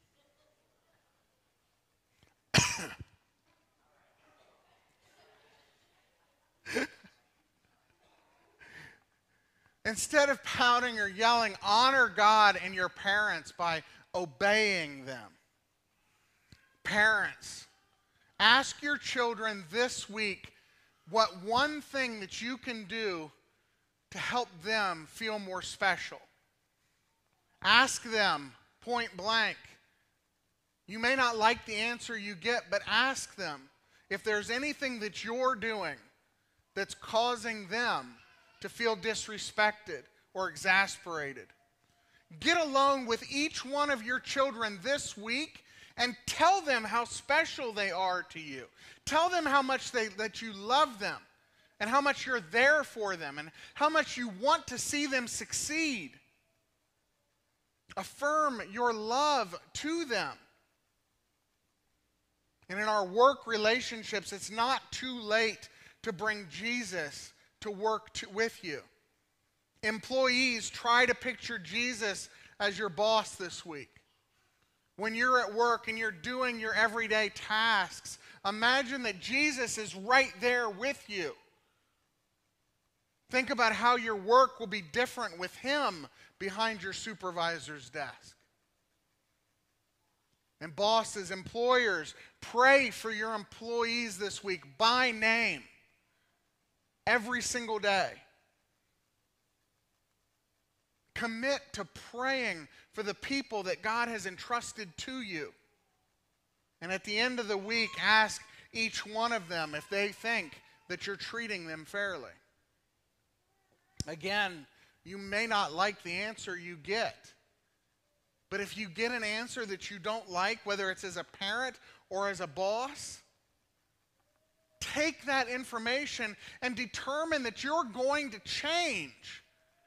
instead of pouting or yelling, honor God and your parents by obeying them. Parents, ask your children this week what one thing that you can do to help them feel more special. Ask them point blank. You may not like the answer you get, but ask them if there's anything that you're doing that's causing them to feel disrespected or exasperated. Get alone with each one of your children this week and tell them how special they are to you. Tell them how much they, that you love them and how much you're there for them and how much you want to see them succeed. Affirm your love to them. And in our work relationships, it's not too late to bring Jesus to work to, with you. Employees, try to picture Jesus as your boss this week. When you're at work and you're doing your everyday tasks, imagine that Jesus is right there with you. Think about how your work will be different with him behind your supervisor's desk. And bosses, employers, pray for your employees this week by name every single day. Commit to praying for the people that God has entrusted to you. And at the end of the week, ask each one of them if they think that you're treating them fairly. Again, you may not like the answer you get. But if you get an answer that you don't like, whether it's as a parent or as a boss, take that information and determine that you're going to change.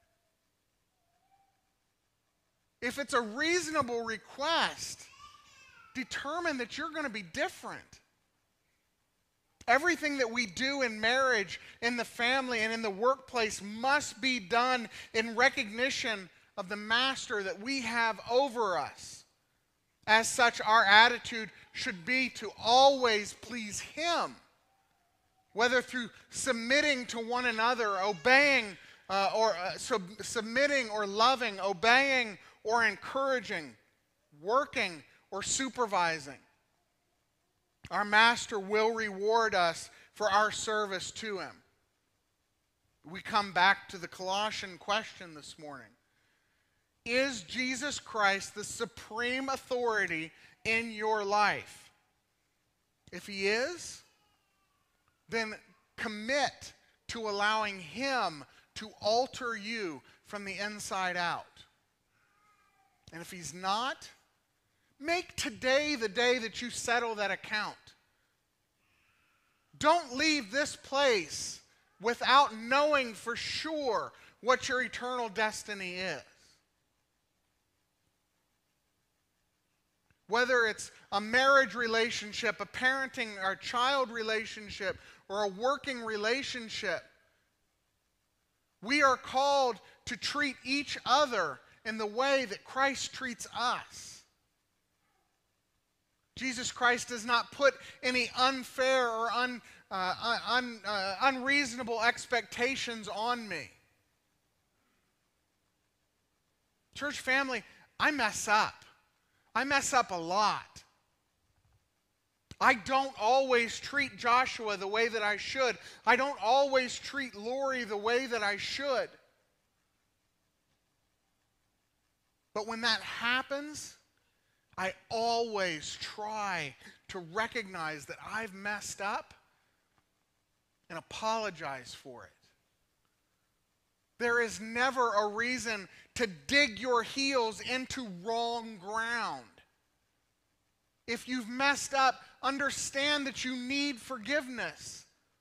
If it's a reasonable request, determine that you're going to be different. Everything that we do in marriage, in the family, and in the workplace must be done in recognition of the master that we have over us. As such, our attitude should be to always please him, whether through submitting to one another, obeying, uh, or uh, sub- submitting or loving, obeying or encouraging, working or supervising. Our master will reward us for our service to him. We come back to the Colossian question this morning. Is Jesus Christ the supreme authority in your life? If he is, then commit to allowing him to alter you from the inside out. And if he's not, make today the day that you settle that account. Don't leave this place without knowing for sure what your eternal destiny is. Whether it's a marriage relationship, a parenting or a child relationship, or a working relationship, We are called to treat each other in the way that Christ treats us. Jesus Christ does not put any unfair or un, uh, un, uh, unreasonable expectations on me. Church family, I mess up. I mess up a lot. I don't always treat Joshua the way that I should. I don't always treat Lori the way that I should. But when that happens, I always try to recognize that I've messed up and apologize for it. There is never a reason to dig your heels into wrong ground. If you've messed up, understand that you need forgiveness.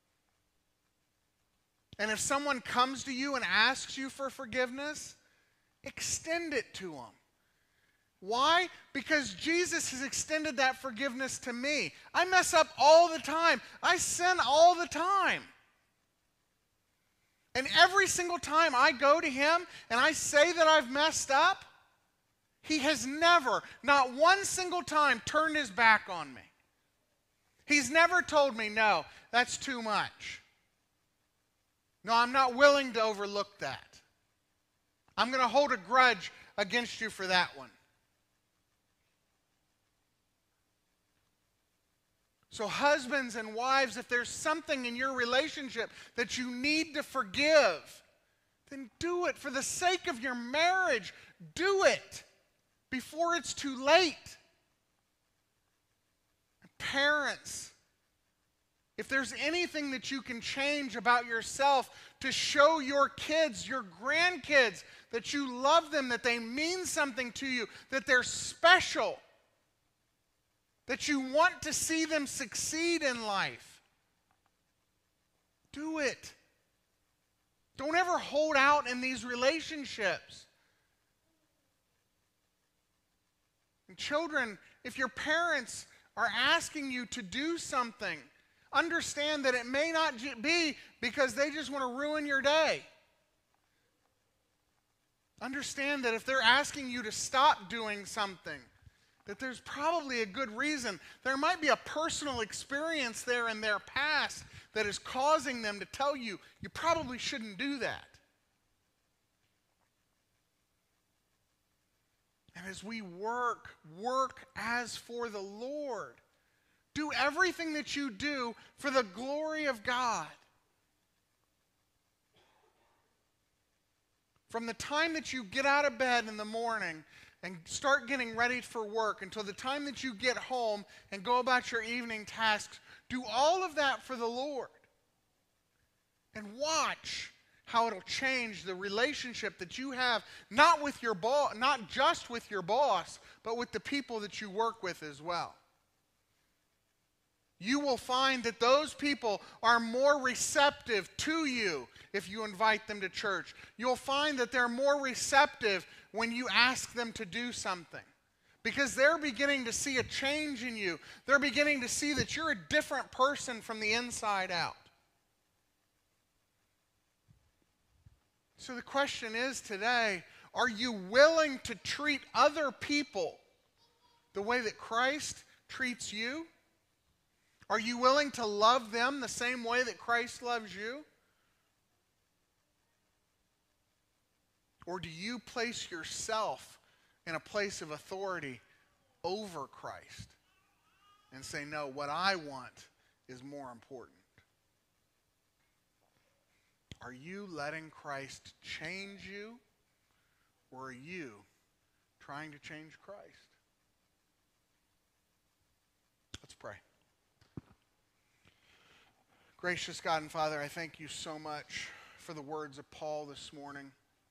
And if someone comes to you and asks you for forgiveness, extend it to them. Why? Because Jesus has extended that forgiveness to me. I mess up all the time. I sin all the time. And every single time I go to him and I say that I've messed up, he has never, not one single time, turned his back on me. He's never told me, no, that's too much. No, I'm not willing to overlook that. I'm going to hold a grudge against you for that one. So husbands and wives, if there's something in your relationship that you need to forgive, then do it. For the sake of your marriage, do it before it's too late. Parents, if there's anything that you can change about yourself to show your kids, your grandkids, that you love them, that they mean something to you, that they're special, that you want to see them succeed in life, do it. Don't ever hold out in these relationships. And children, if your parents are asking you to do something, understand that it may not be because they just want to ruin your day. Understand that if they're asking you to stop doing something, that there's probably a good reason. There might be a personal experience there in their past that is causing them to tell you, you probably shouldn't do that. And as we work, work as for the Lord. Do everything that you do for the glory of God. From the time that you get out of bed in the morning and start getting ready for work until the time that you get home and go about your evening tasks, do all of that for the Lord. And watch how it'll change the relationship that you have, not with your boss, not just with your boss, but with the people that you work with as well. You will find that those people are more receptive to you if you invite them to church. You'll find that they're more receptive when you ask them to do something, because they're beginning to see a change in you. They're beginning to see that you're a different person from the inside out. So the question is today, are you willing to treat other people the way that Christ treats you? Are you willing to love them the same way that Christ loves you? Or do you place yourself in a place of authority over Christ and say, no, what I want is more important? Are you letting Christ change you, or are you trying to change Christ? Let's pray. Gracious God and Father, I thank you so much for the words of Paul this morning.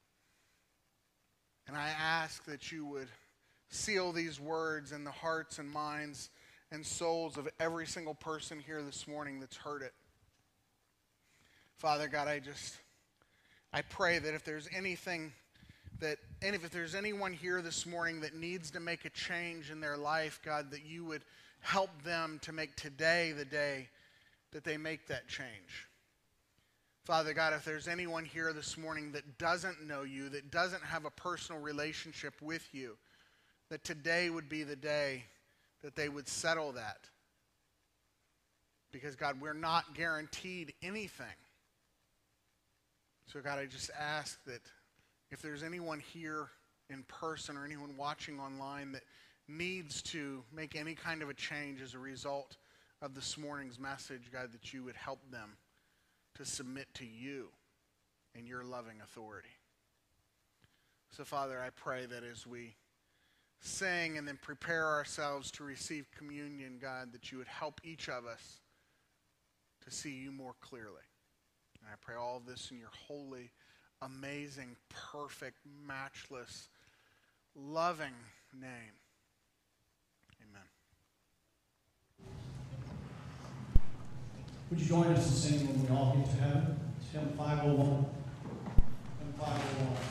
And I ask that you would seal these words in the hearts and minds and souls of every single person here this morning that's heard it. Father God, I just, I pray that if there's anything that, and if there's anyone here this morning that needs to make a change in their life, God, that you would help them to make today the day that they make that change. Father God, if there's anyone here this morning that doesn't know you, that doesn't have a personal relationship with you, that today would be the day that they would settle that. Because, God, we're not guaranteed anything. So, God, I just ask that if there's anyone here in person or anyone watching online that needs to make any kind of a change as a result of this morning's message, God, that you would help them to submit to you and your loving authority. So, Father, I pray that as we sing and then prepare ourselves to receive communion, God, that you would help each of us to see you more clearly. And I pray all of this in your holy, amazing, perfect, matchless, loving name. Amen. Would you join us in singing when we all get to heaven? It's hymn five oh one. Hymn five oh one.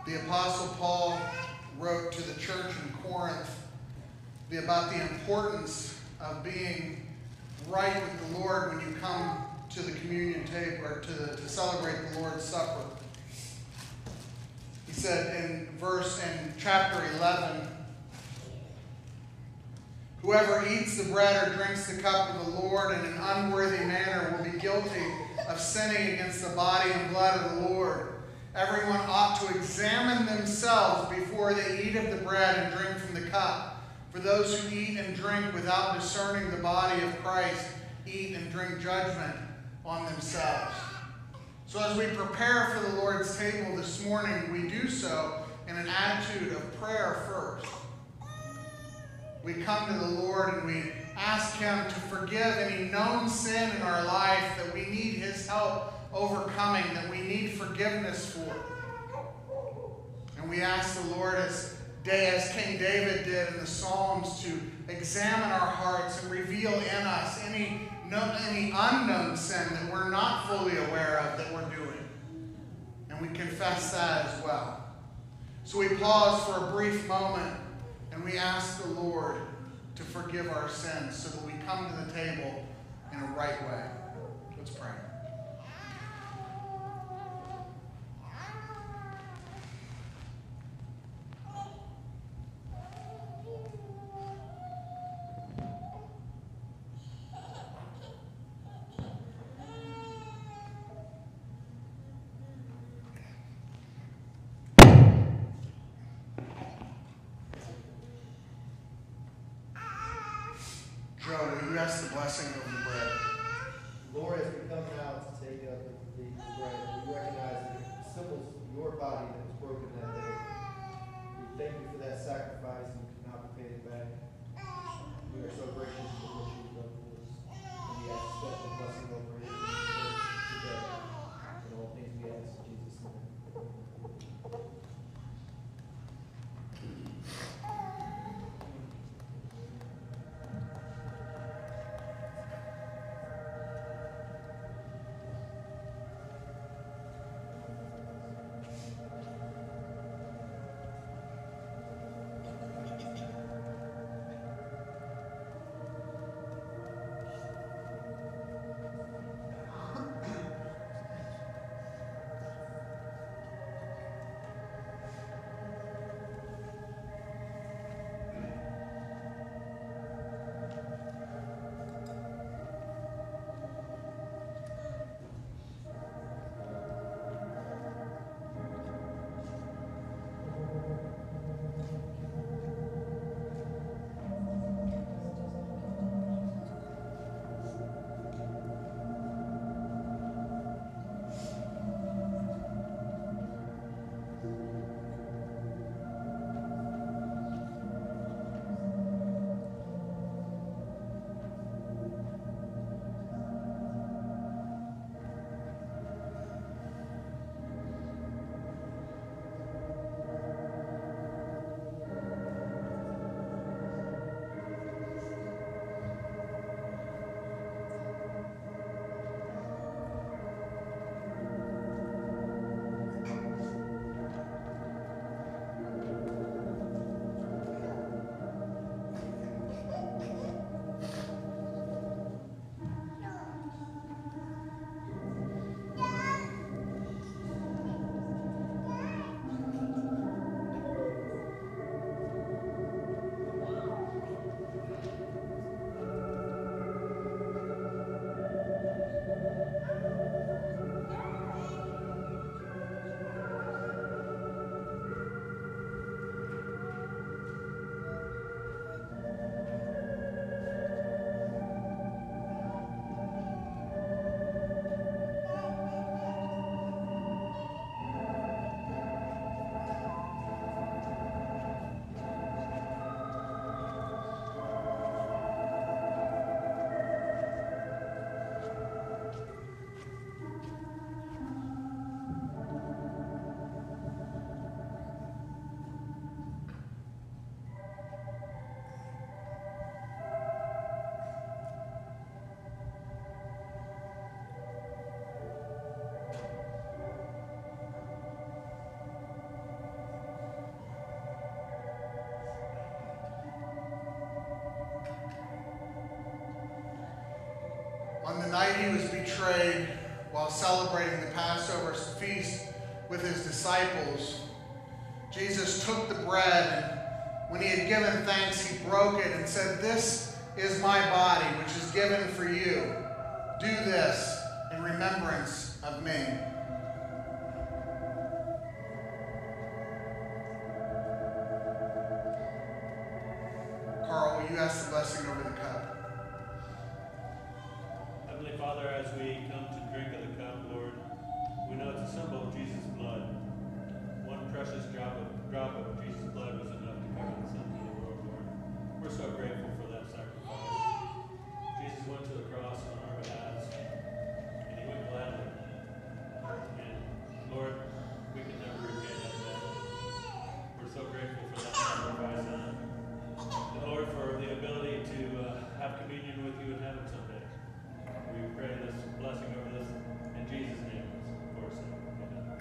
The Apostle Paul wrote to the church in Corinth the, about the importance of being right with the Lord when you come to the communion table, or to, the, to celebrate the Lord's Supper. He said in verse, in chapter eleven, whoever eats the bread or drinks the cup of the Lord in an unworthy manner will be guilty of sinning against the body and blood of the Lord. Everyone ought to examine themselves before they eat of the bread and drink from the cup. For those who eat and drink without discerning the body of Christ eat and drink judgment on themselves. So as we prepare for the Lord's table this morning, we do so in an attitude of prayer first. We come to the Lord and we ask Him to forgive any known sin in our life that we need His help overcoming, that we need forgiveness for. And we ask the Lord, as, as King David did in the Psalms, to examine our hearts and reveal in us any, no, any unknown sin that we're not fully aware of that we're doing. And we confess that as well. So we pause for a brief moment and we ask the Lord to forgive our sins so that we come to the table in a right way. Let's pray. Joe, you ask the blessing over the bread. Lord, as we come now to take up the, the, the bread, we recognize that it symbols your body that was broken that day. We thank you for that sacrifice and we cannot repay it back. We are so gracious for what you've done for us. And we ask a special blessing over it today. In all things we ask in Jesus' name. night he was betrayed, while celebrating the Passover feast with his disciples, Jesus took the bread, and when he had given thanks, he broke it and said, "This is my body, which is given for you. Do this in remembrance of me." Carl, will you ask the blessing over the cup? Heavenly Father, as we come to drink of the cup, Lord, we know it's a symbol of Jesus' blood. One precious drop of, drop of Jesus' blood was enough to cover the sins of the world, Lord. We're so grateful for that sacrifice. Jesus went to the cross on our behalf, and he went gladly. And Lord, we can never repay that debt. We're so grateful for that sacrifice. And Lord, for the ability to uh, have communion with you in heaven someday. We pray this blessing over this in Jesus' name, of course. Amen.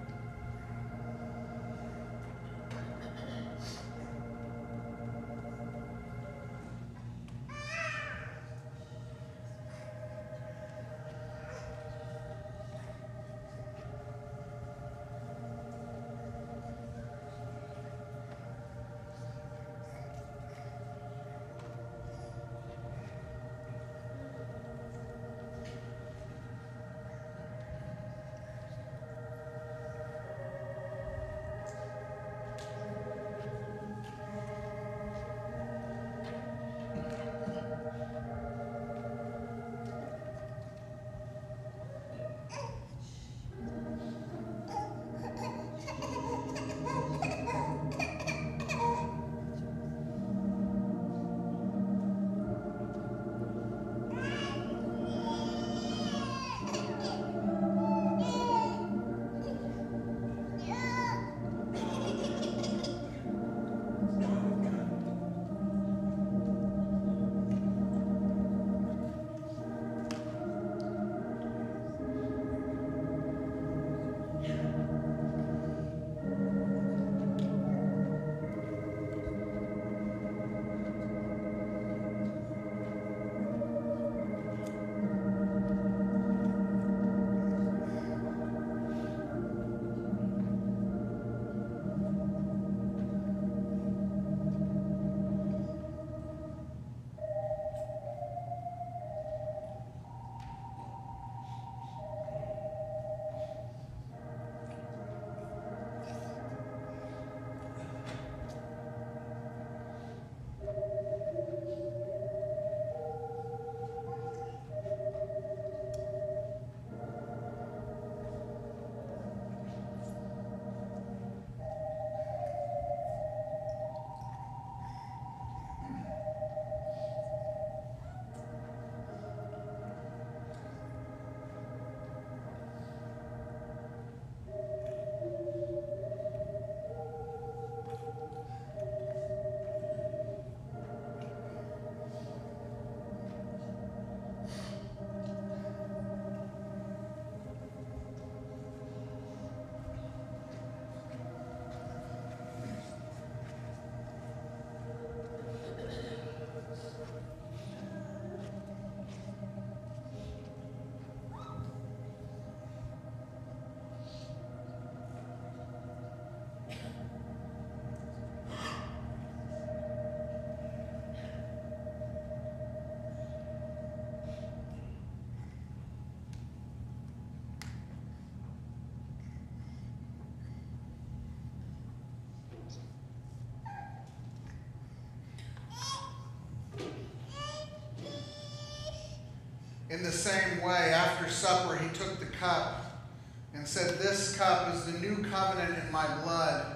In the same way, after supper, he took the cup and said, "This cup is the new covenant in my blood.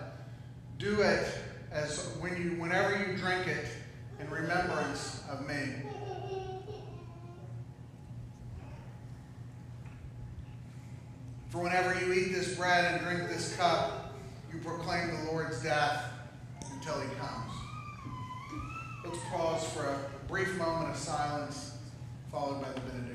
Do it as when you, whenever you drink it in remembrance of me." For whenever you eat this bread and drink this cup, you proclaim the Lord's death until he comes. Let's pause for a brief moment of silence, followed by the benediction.